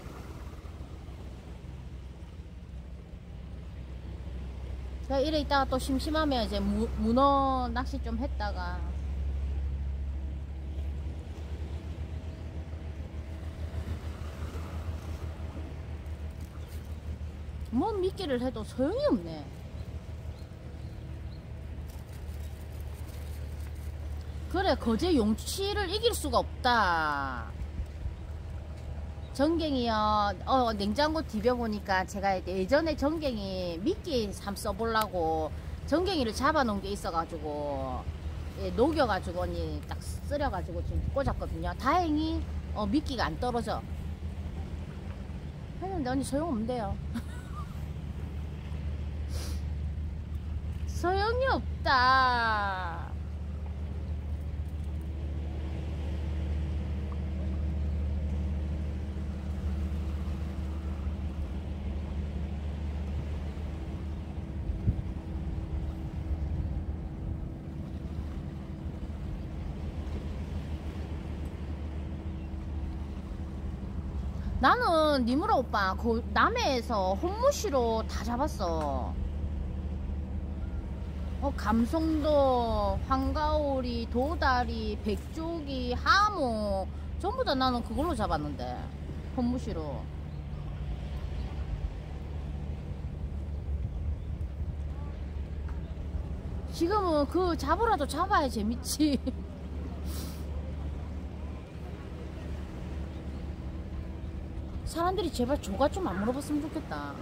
그러니까 이래 있다가 또 심심하면 이제 무, 문어 낚시 좀 했다가 뭐 미끼를 해도 소용이 없네. 그래, 거제 용치를 이길 수가 없다. 전갱이요. 어, 냉장고 뒤벼보니까 제가 예전에 전갱이 미끼 삼 써보려고 전갱이를 잡아놓은 게 있어가지고 예, 녹여가지고 언니 딱 쓰려가지고 지금 꽂았거든요. 다행히 어, 미끼가 안 떨어져. 했는데 언니 소용없는데요. 소용이 없다. 나는 니무라 오빠 그 남해에서 혼무시로 다 잡았어. 어, 감성도, 황가오리, 도다리, 백조기, 하모 전부 다 나는 그걸로 잡았는데 혼무시로. 지금은 그 잡으라도 잡아야 재밌지. 사람들이 제발 조가 좀 안 물어봤으면 좋겠다.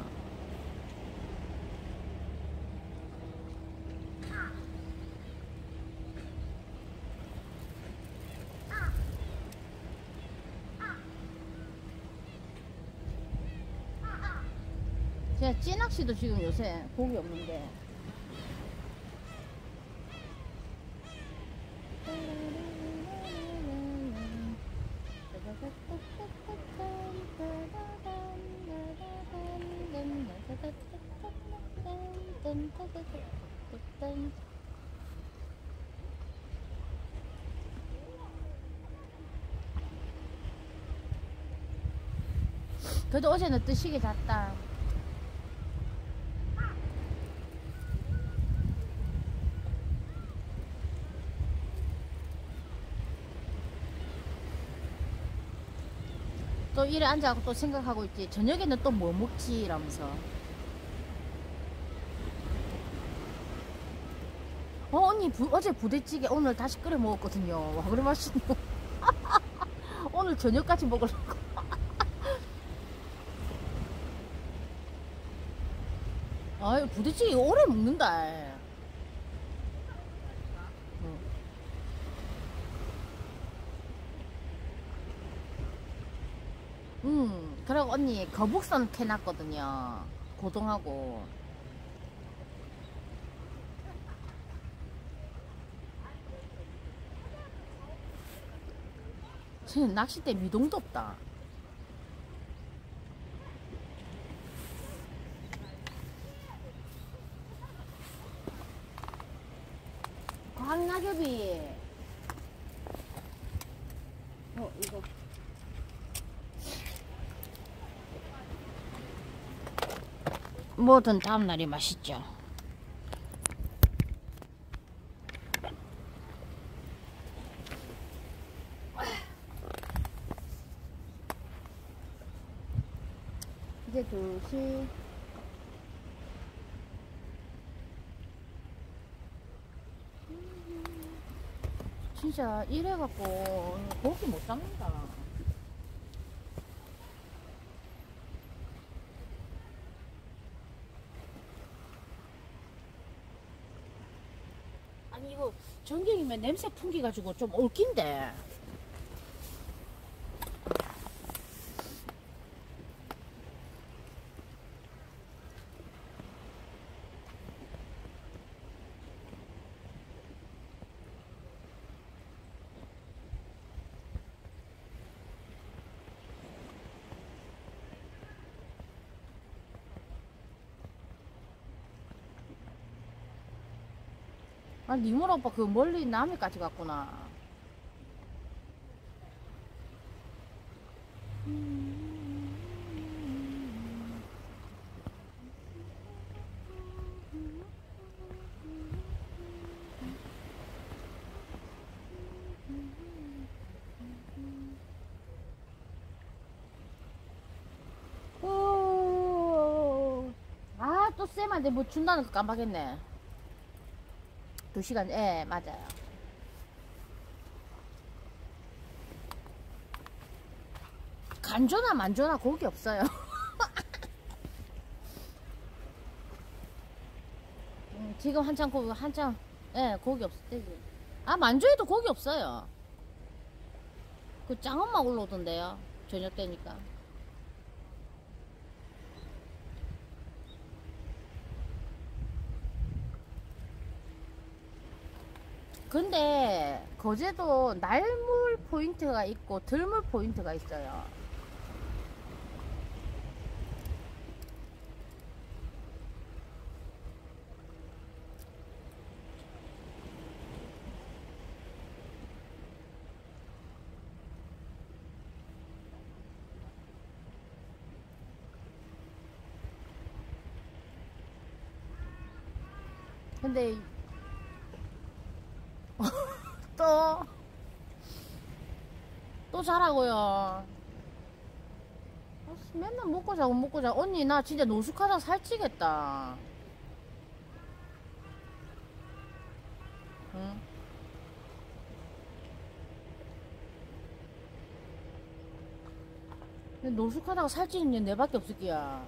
제가 찌낚시도 지금 요새 고기 없는데 그래도 어제는 뜨시게 잤다. 또 이래 앉아갖고 또 생각하고 있지. 저녁에는 또 뭐 먹지? 이러면서. 어, 언니, 부, 어제 부대찌개 오늘 다시 끓여 먹었거든요. 와, 그래 맛있노. 오늘 저녁까지 먹으려고. 아유, 부대찌개 오래 먹는다. 응. 음, 그리고 언니, 거북선 캐놨거든요. 고동하고. 쟤는 낚싯대 미동도 없다. 광낙엽이. 어, 이거. 뭐든 다음날이 맛있죠. 이제 두 시. 진짜 이래갖고 고기 못 잡는다. 아니 이거 전경이면 냄새 풍기가지고 좀 얽힌데. 아, 니몰 오빠 그 멀리 남해까지 갔구나. 오, 아, 또 쌤한테 뭐 준다는 거 깜빡했네. 두 시간, 예, 맞아요. 간조나 만조나 고기 없어요. 음, 지금 한참 고기, 한참, 예, 고기 없을 때지. 아, 만조에도 고기 없어요. 그 짱엄마 올라오던데요. 저녁 때니까. 근데 거제도 날물 포인트가 있고 들물 포인트가 있어요. 근데 또, 또 자라고요. 아, 맨날 먹고 자고 먹고 자고. 언니, 나 진짜 노숙하다 살찌겠다. 응? 근데 노숙하다가 살찌는 게 내밖에 없을 거야.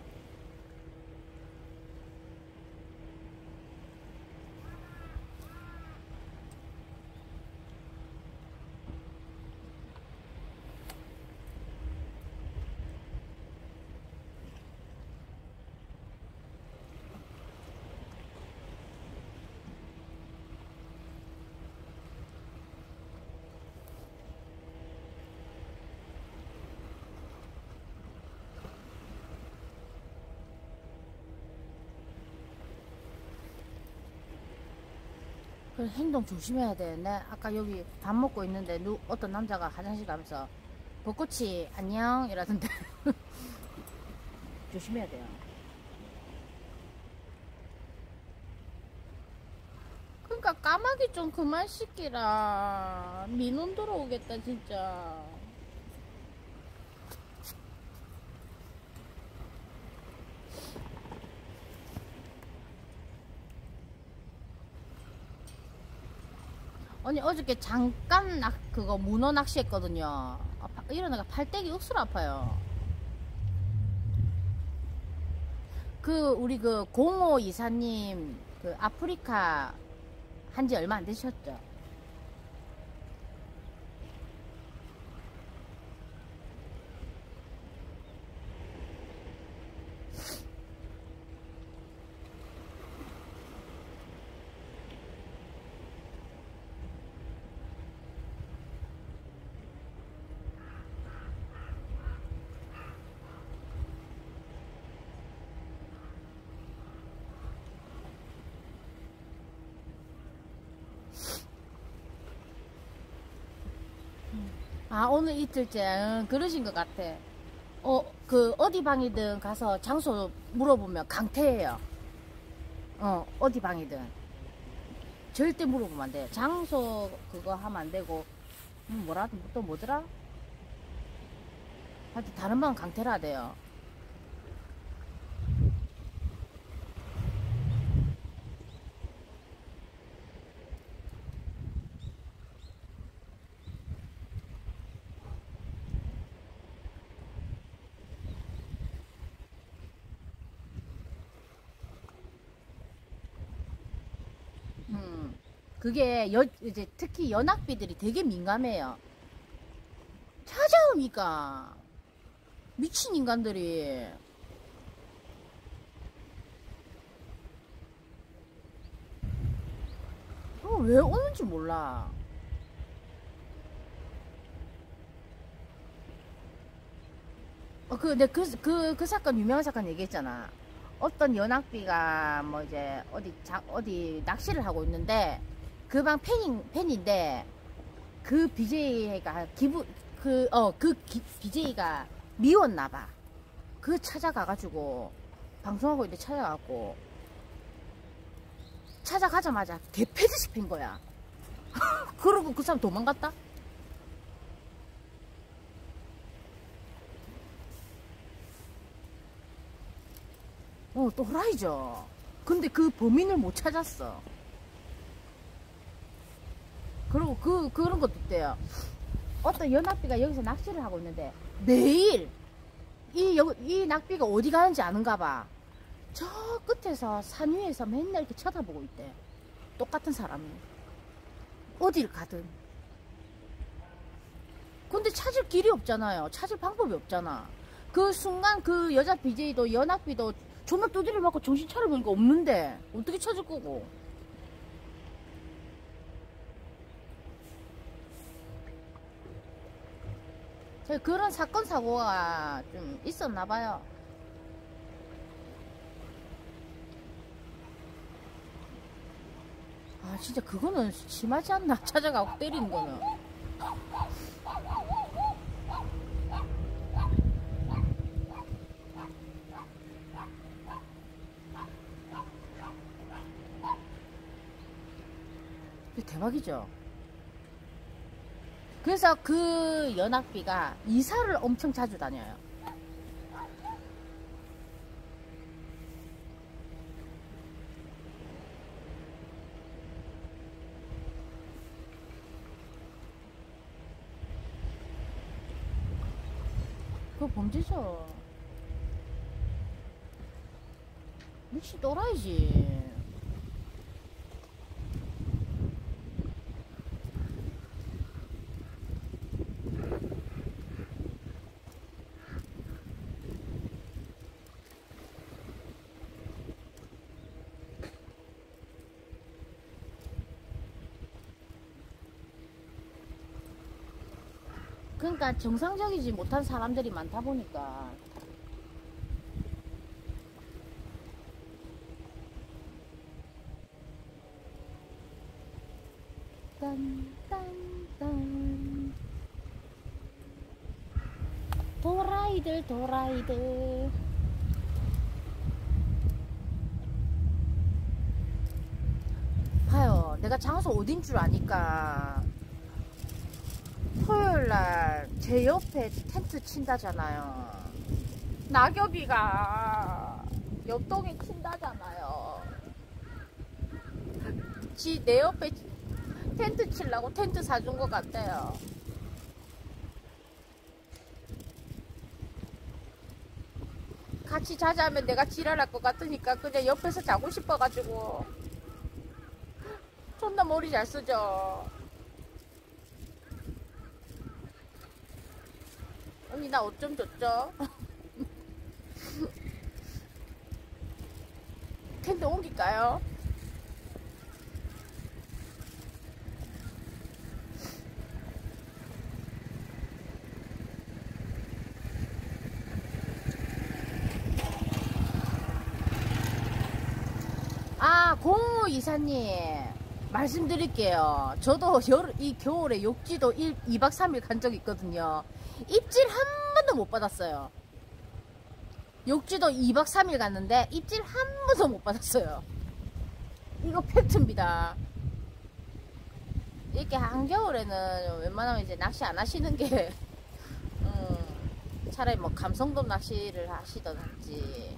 그 행동 조심해야 돼. 내 아까 여기 밥 먹고 있는데 누, 어떤 남자가 화장실 가면서 벚꽃이 안녕 이러던데. 조심해야 돼요. 그러니까 까마귀 좀 그만 씻기라. 민원 들어오겠다 진짜. 아니 어저께 잠깐 낚 그거 문어 낚시했거든요. 아, 파- 이러다가 팔대기 억수로 아파요. 그 우리 그 공호 이사님 그 아프리카 한지 얼마 안 되셨죠? 아, 오늘 이틀째, 응, 그러신 것 같아. 어, 그, 어디 방이든 가서 장소 물어보면 강태예요. 어, 어디 방이든. 절대 물어보면 안 돼요. 장소 그거 하면 안 되고, 음, 뭐라, 또 뭐더라? 하여튼 다른 방 강태라 돼요. 음, 그게 여, 이제 특히 연학비들이 되게 민감해요. 찾아오니까. 미친 인간들이. 어, 왜 오는지 몰라. 어, 그, 내 그, 그, 그 사건, 유명한 사건 얘기했잖아. 어떤 연학비가, 뭐, 이제, 어디, 자, 어디, 낚시를 하고 있는데, 그 방 팬인, 팬인데, 그 비제이가 기분, 그, 어, 그 기, 비제이가 미웠나봐. 그 찾아가가지고, 방송하고 있는데 찾아가고, 찾아가자마자 개패듯이 팬 거야. 그러고 그 사람 도망갔다? 어, 또라이죠. 근데 그 범인을 못 찾았어. 그리고 그, 그런 것도 있대요. 어떤 연합비가 여기서 낚시를 하고 있는데, 매일, 이, 여, 이 낚비가 어디 가는지 아는가 봐. 저 끝에서 산 위에서 맨날 이렇게 쳐다보고 있대. 똑같은 사람이. 어딜 가든. 근데 찾을 길이 없잖아요. 찾을 방법이 없잖아. 그 순간 그 여자 비제이도 연합비도 존나 두드려 맞고 정신 차려보니까 없는데 어떻게 찾을 거고. 제가 그런 사건 사고가 좀 있었나 봐요. 아 진짜 그거는 심하지 않나? 찾아가고 때리는 거는. 대박이죠. 그래서 그 연합비가 이사를 엄청 자주 다녀요. 그거 범죄죠. 미친 또라이지. 그러니까 정상적이지 못한 사람들이 많다 보니까 딴딴딴 도라이들 도라이들 봐요. 내가 장소 어딘 줄 아니까 토요일날 제 옆에 텐트 친다잖아요. 낙엽이가 옆동에 친다잖아요. 지 내 옆에 텐트 치려고 텐트 사준 것 같아요. 같이 자자면 내가 지랄할 것 같으니까 그냥 옆에서 자고 싶어가지고. 존나 머리 잘 쓰죠. 언니 나 옷 좀 줬죠? 텐트 옮길까요? 아, 공우 이사님 말씀드릴게요. 저도 여, 이 겨울에 욕지도 이 박 삼 일 간 적 있거든요. 입질 한 번도 못 받았어요. 욕지도 이 박 삼 일 갔는데 입질 한 번도 못 받았어요. 이거 팩트입니다. 이렇게 한겨울에는 웬만하면 이제 낚시 안 하시는 게 음, 차라리 뭐 감성돔 낚시를 하시던지.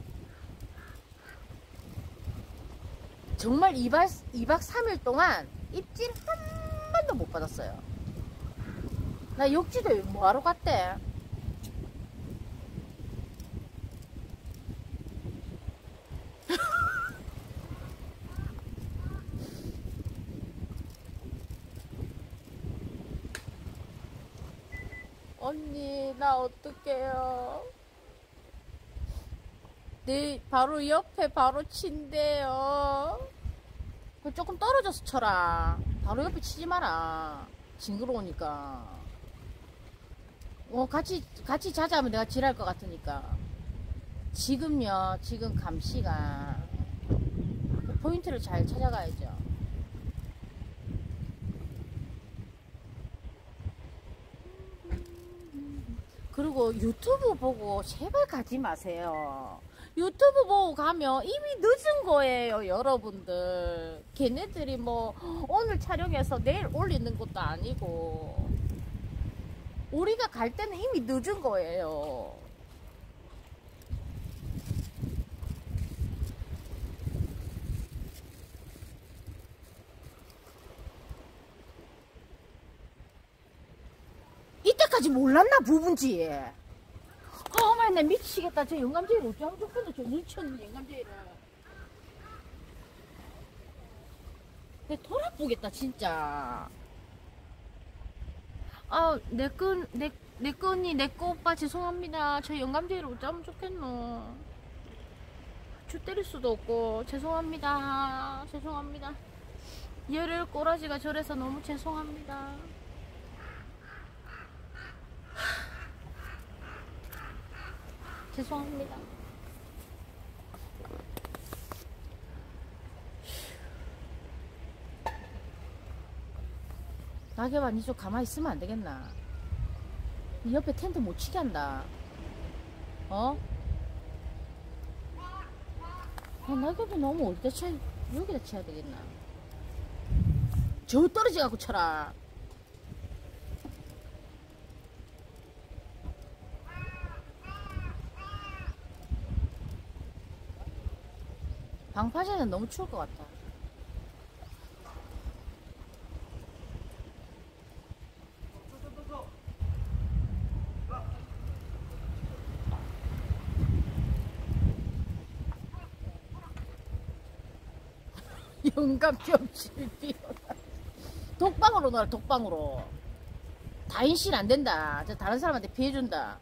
정말 이 박, 이 박 삼 일 동안 입질 한 번도 못 받았어요. 나 욕지도 뭐하러 갔대? 언니 나 어떡해요. 내 바로 옆에 바로 친대요. 조금 떨어져서 쳐라. 바로 옆에 치지 마라. 징그러우니까. 어 같이 같이 자자면 내가 지랄 것 같으니까. 지금요 지금 감시가 포인트를 잘 찾아가야죠. 그리고 유튜브 보고 제발 가지 마세요. 유튜브 보고 가면 이미 늦은 거예요, 여러분들. 걔네들이 뭐 오늘 촬영해서 내일 올리는 것도 아니고 우리가 갈 때는 이미 늦은 거예요. 이때까지 몰랐나 부분지. 어머 나 미치겠다. 저 영감제이를 어쩌면 좋겠노. 저 눈치없는 영감제이를. 내 돌아보겠다 진짜. 아 내꺼 내, 내꺼 언니 내꺼 오빠 죄송합니다. 저 영감제이를 어쩌면 좋겠노. 주 때릴 수도 없고 죄송합니다. 죄송합니다. 열흘 꼬라지가 저래서 너무 죄송합니다. 죄송합니다. 낙엽아 니 좀 가만히 있으면 안 되겠나? 니 옆에 텐트 못 치게 한다. 어? 아, 낙엽이 너무 어디다 쳐야, 여기다 쳐야 되겠나? 저 떨어져갖고 쳐라. 방파제는 너무 추울 것 같다. 영감점 실비요. 독방으로 넣어라. 독방으로. 다인실 안 된다. 저 다른 사람한테 피해준다.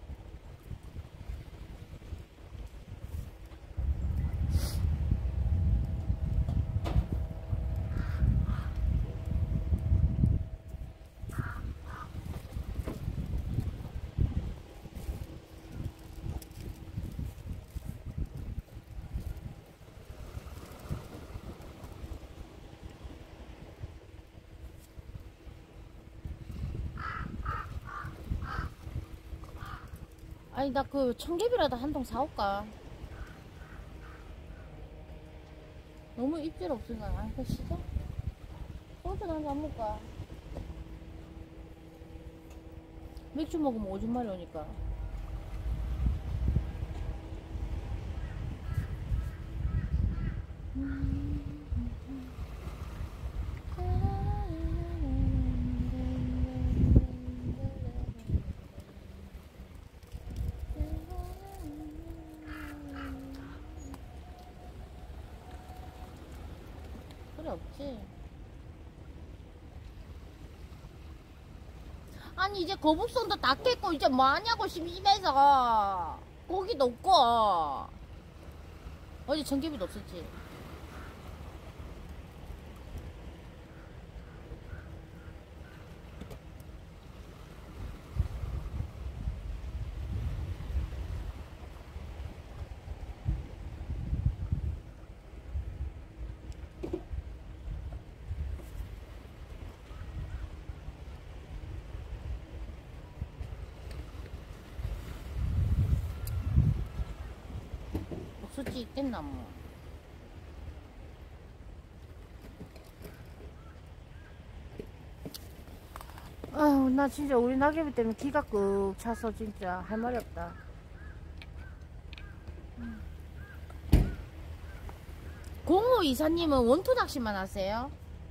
아니 나 그 청개비라도 한 통 사올까? 너무 입질 없으니까. 아 그 시장? 소주 한잔 먹을까? 맥주 먹으면 오줌 마리 오니까. 음. 소리 없지. 아니 이제 거북선도 다 깼고 이제 뭐하냐고 심심해서. 고기도 없고 어제 전기비도 없었지. 없었지 있겠나 뭐. 아유 나 진짜 우리 낙엽이 때문에 기가 끄 차서 진짜 할 말이 없다. 공호 이사님은 원투 낚시만 하세요?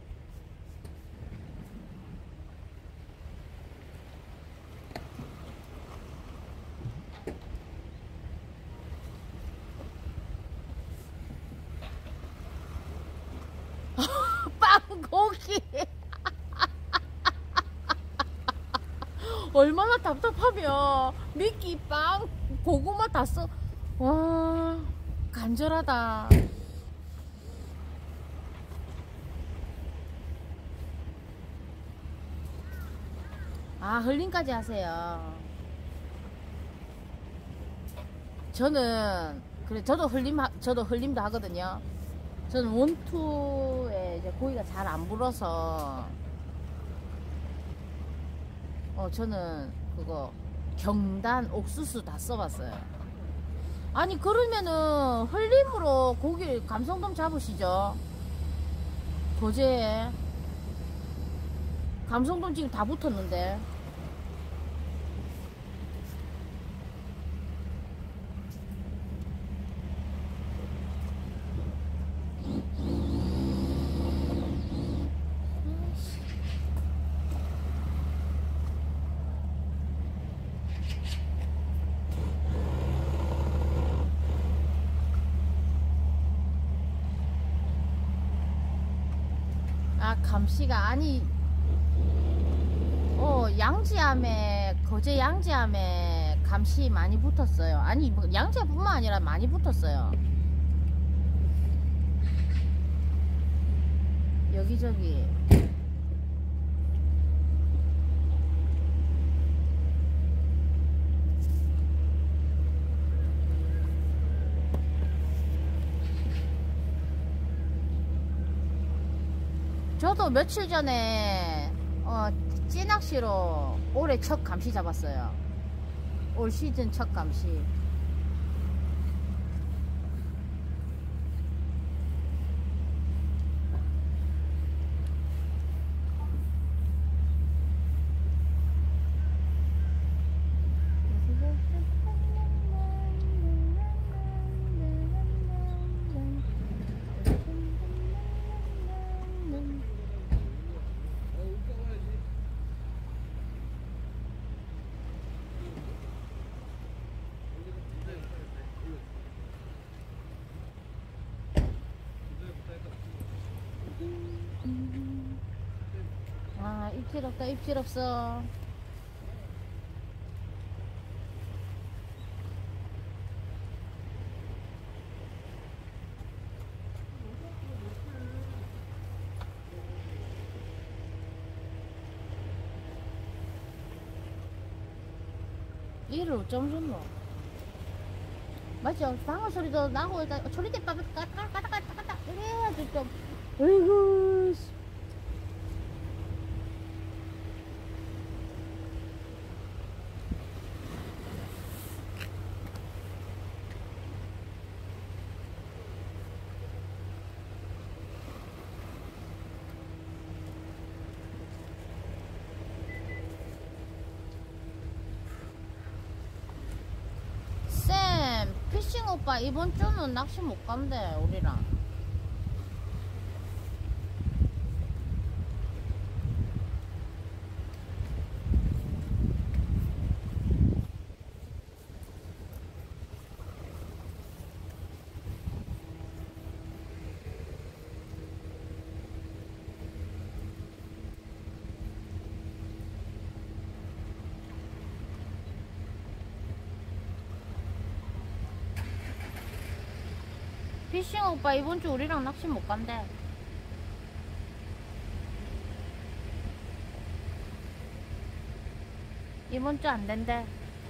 빵고기 얼마나 답답하면 미끼 빵 고구마 다 써. 와 간절하다. 아 흘림까지 하세요. 저는 그래 저도 흘림 저도 흘림도 하거든요. 저는 원투에 이제 고기가 잘 안 불어서 어 저는 그거 경단 옥수수 다 써봤어요. 아니 그러면은 흘림으로 고기를 감성돔 잡으시죠. 거제에 감성돔 지금 다 붙었는데. 아 감시가 아니 어 양지암에 거제 양지암에 감시 많이 붙었어요. 아니 뭐 양지암뿐만 아니라 많이 붙었어요. 여기저기 저도 며칠 전에 어, 찌낚시로 올해 첫 감시 잡았어요. 올 시즌 첫 감시. 아 입질 없다 입질 없어. 이를 어쩜 줬노? 맞죠? 방어 소리도 나고 일단 소리대 까딱까딱까딱까딱 이래야지 좀. 어이구 쌤 피싱 오빠 이번 주는 낚시 못 간대 우리랑. 피싱 오빠 이번 주 우리랑 낚시 못 간대. 이번 주 안 된대.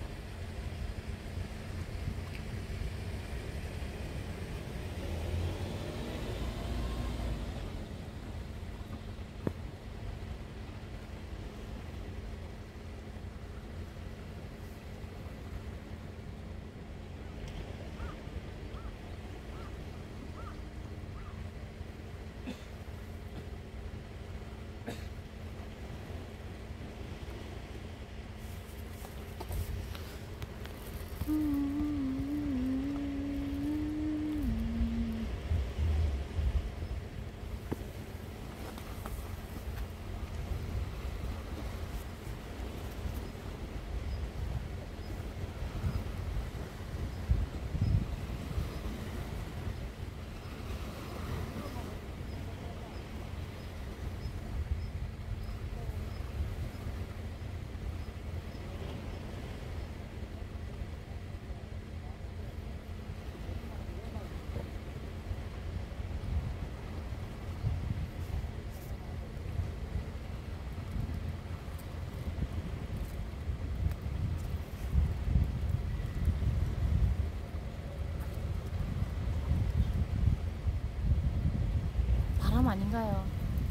바람 아닌가요?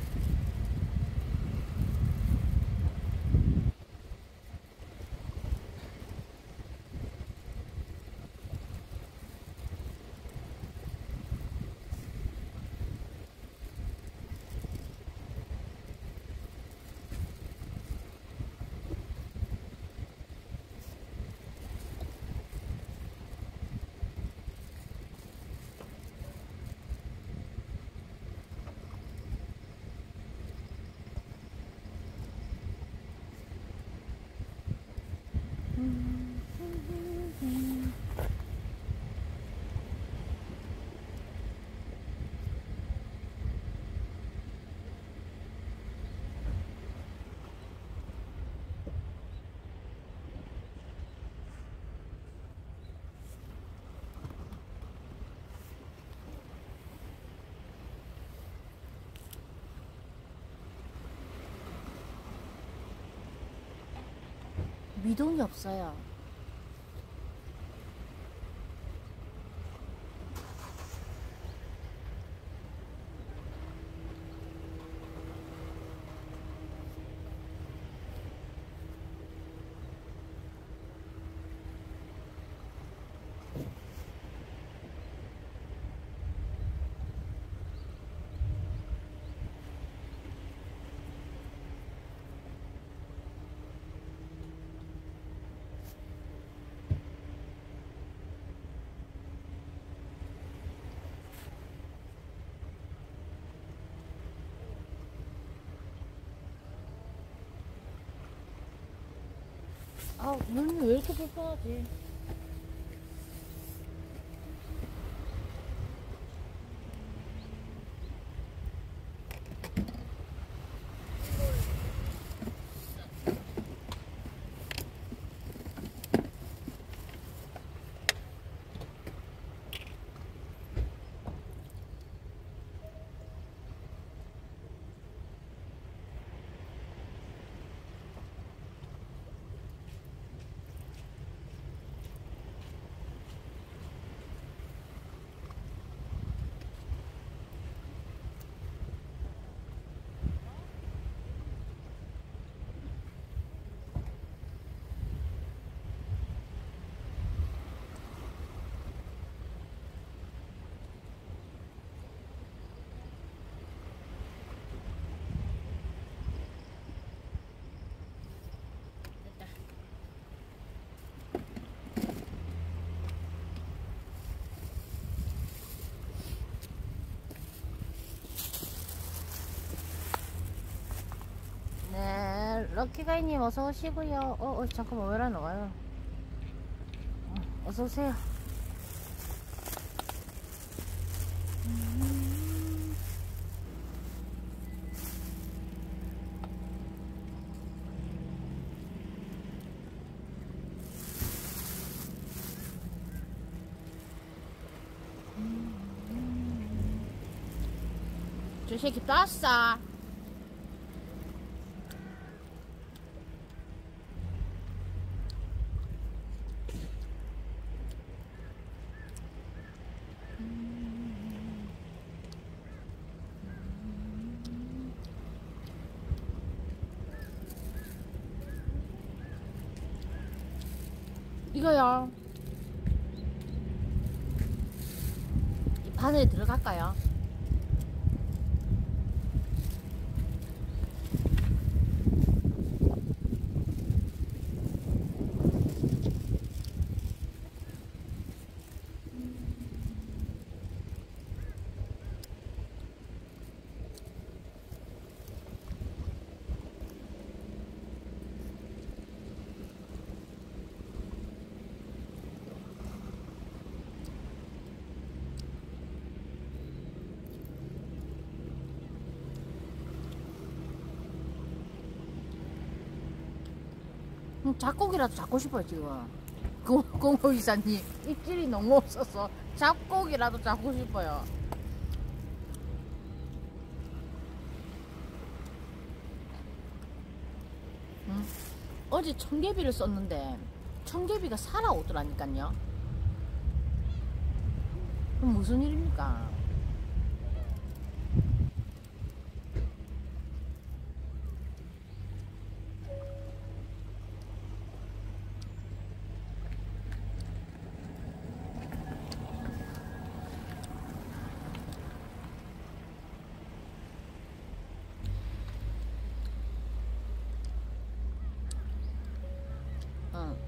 미동이 없어요. 아, 눈이 왜 이렇게 불편하지? 네, 럭키가이님 어서 오시고요. 어, 어 잠깐만 왜 이러나 와요? 어, 어서 오세요. 음. 저 새끼 땄어. 이거요. 이 바늘에 들어갈까요? 음, 잡고기라도 잡고 싶어요 지금. 그 공호 이사님 입질이 너무 없어서 잡고기라도 잡고 싶어요. 음? 어제 청개비를 썼는데 청개비가 살아오더라니까요. 그럼 무슨 일입니까? 응.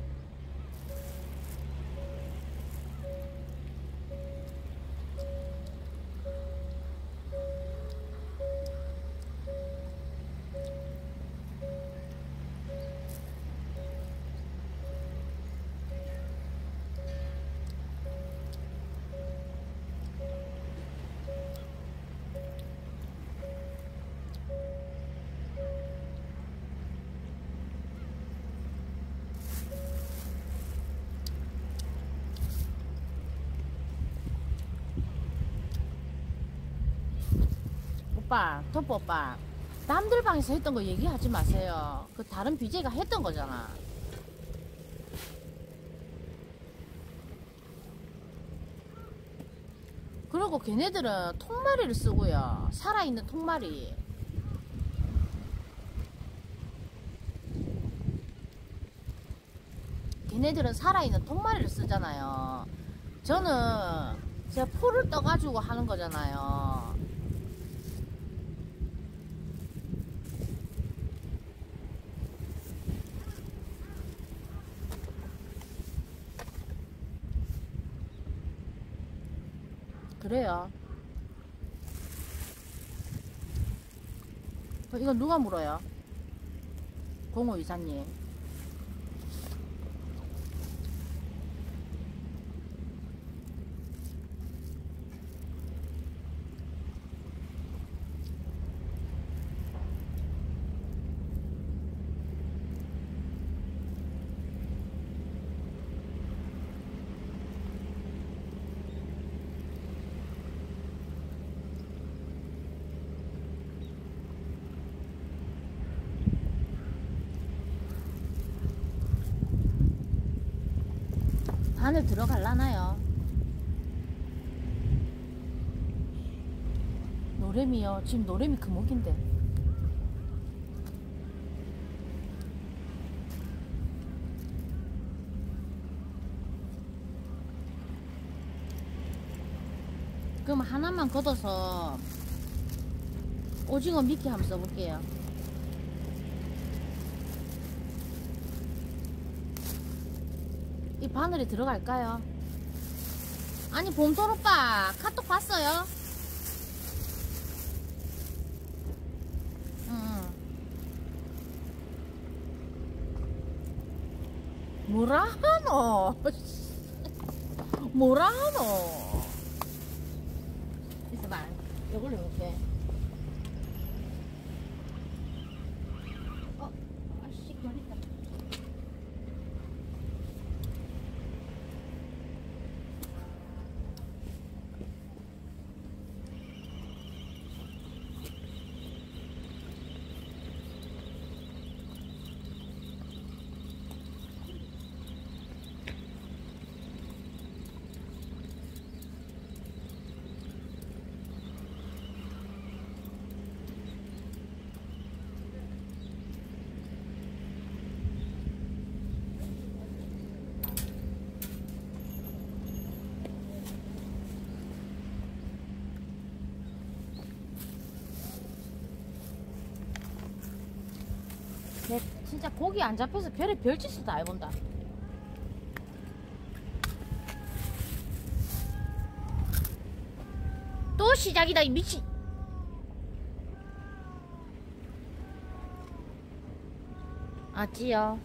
오빠, 토프 오빠, 남들 방에서 했던 거 얘기하지 마세요. 그 다른 비제가 했던 거잖아. 그리고 걔네들은 통마리를 쓰고요. 살아있는 통마리. 걔네들은 살아있는 통마리를 쓰잖아요. 저는 제가 풀을 떠가지고 하는 거잖아요. 그래요. 어, 이건 누가 물어요? 공호 이사님. 바늘 들어갈라나요? 노래미요. 지금 노래미 금옥인데. 그럼 하나만 걷어서 오징어 미끼 한번 써볼게요. 이 바늘에 들어갈까요? 아니 봄돌 오빠 카톡 봤어요? 응. 뭐라 하노? 뭐라 하노? 있어봐. 요걸로 이렇게. 어, 아씨 걸린다. 내 진짜 고기 안 잡혀서 별의 별짓을 다 해본다. 또 시작이다 이 미친. 아찌요.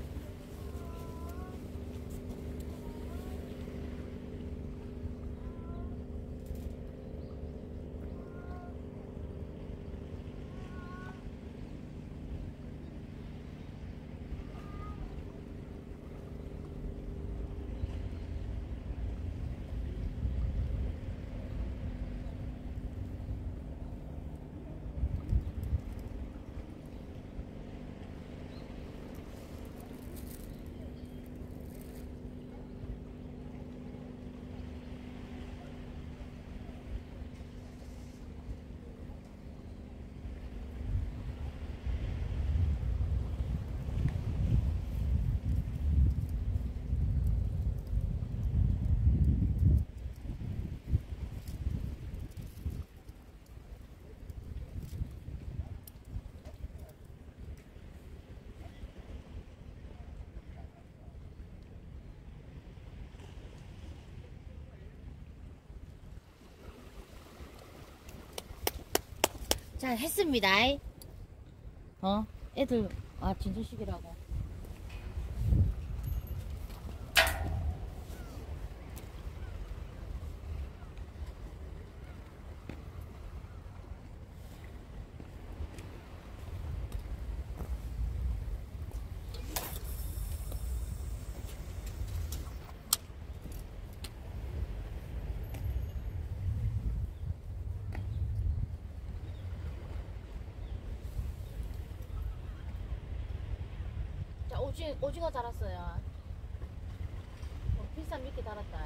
자, 했습니다. 어? 애들, 아, 진주식이라고. 자, 오징, 오징어 달았어요. 어, 비싼 미끼 달았다.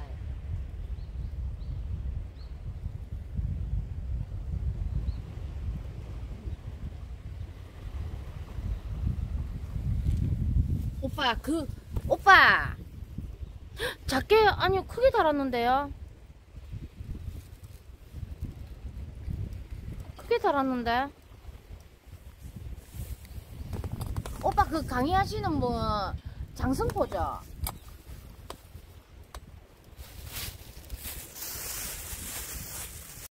오빠, 그, 오빠! 작게, 아니요, 크게 달았는데요? 크게 달았는데? 오빠, 그 강의하시는 분, 장승포죠?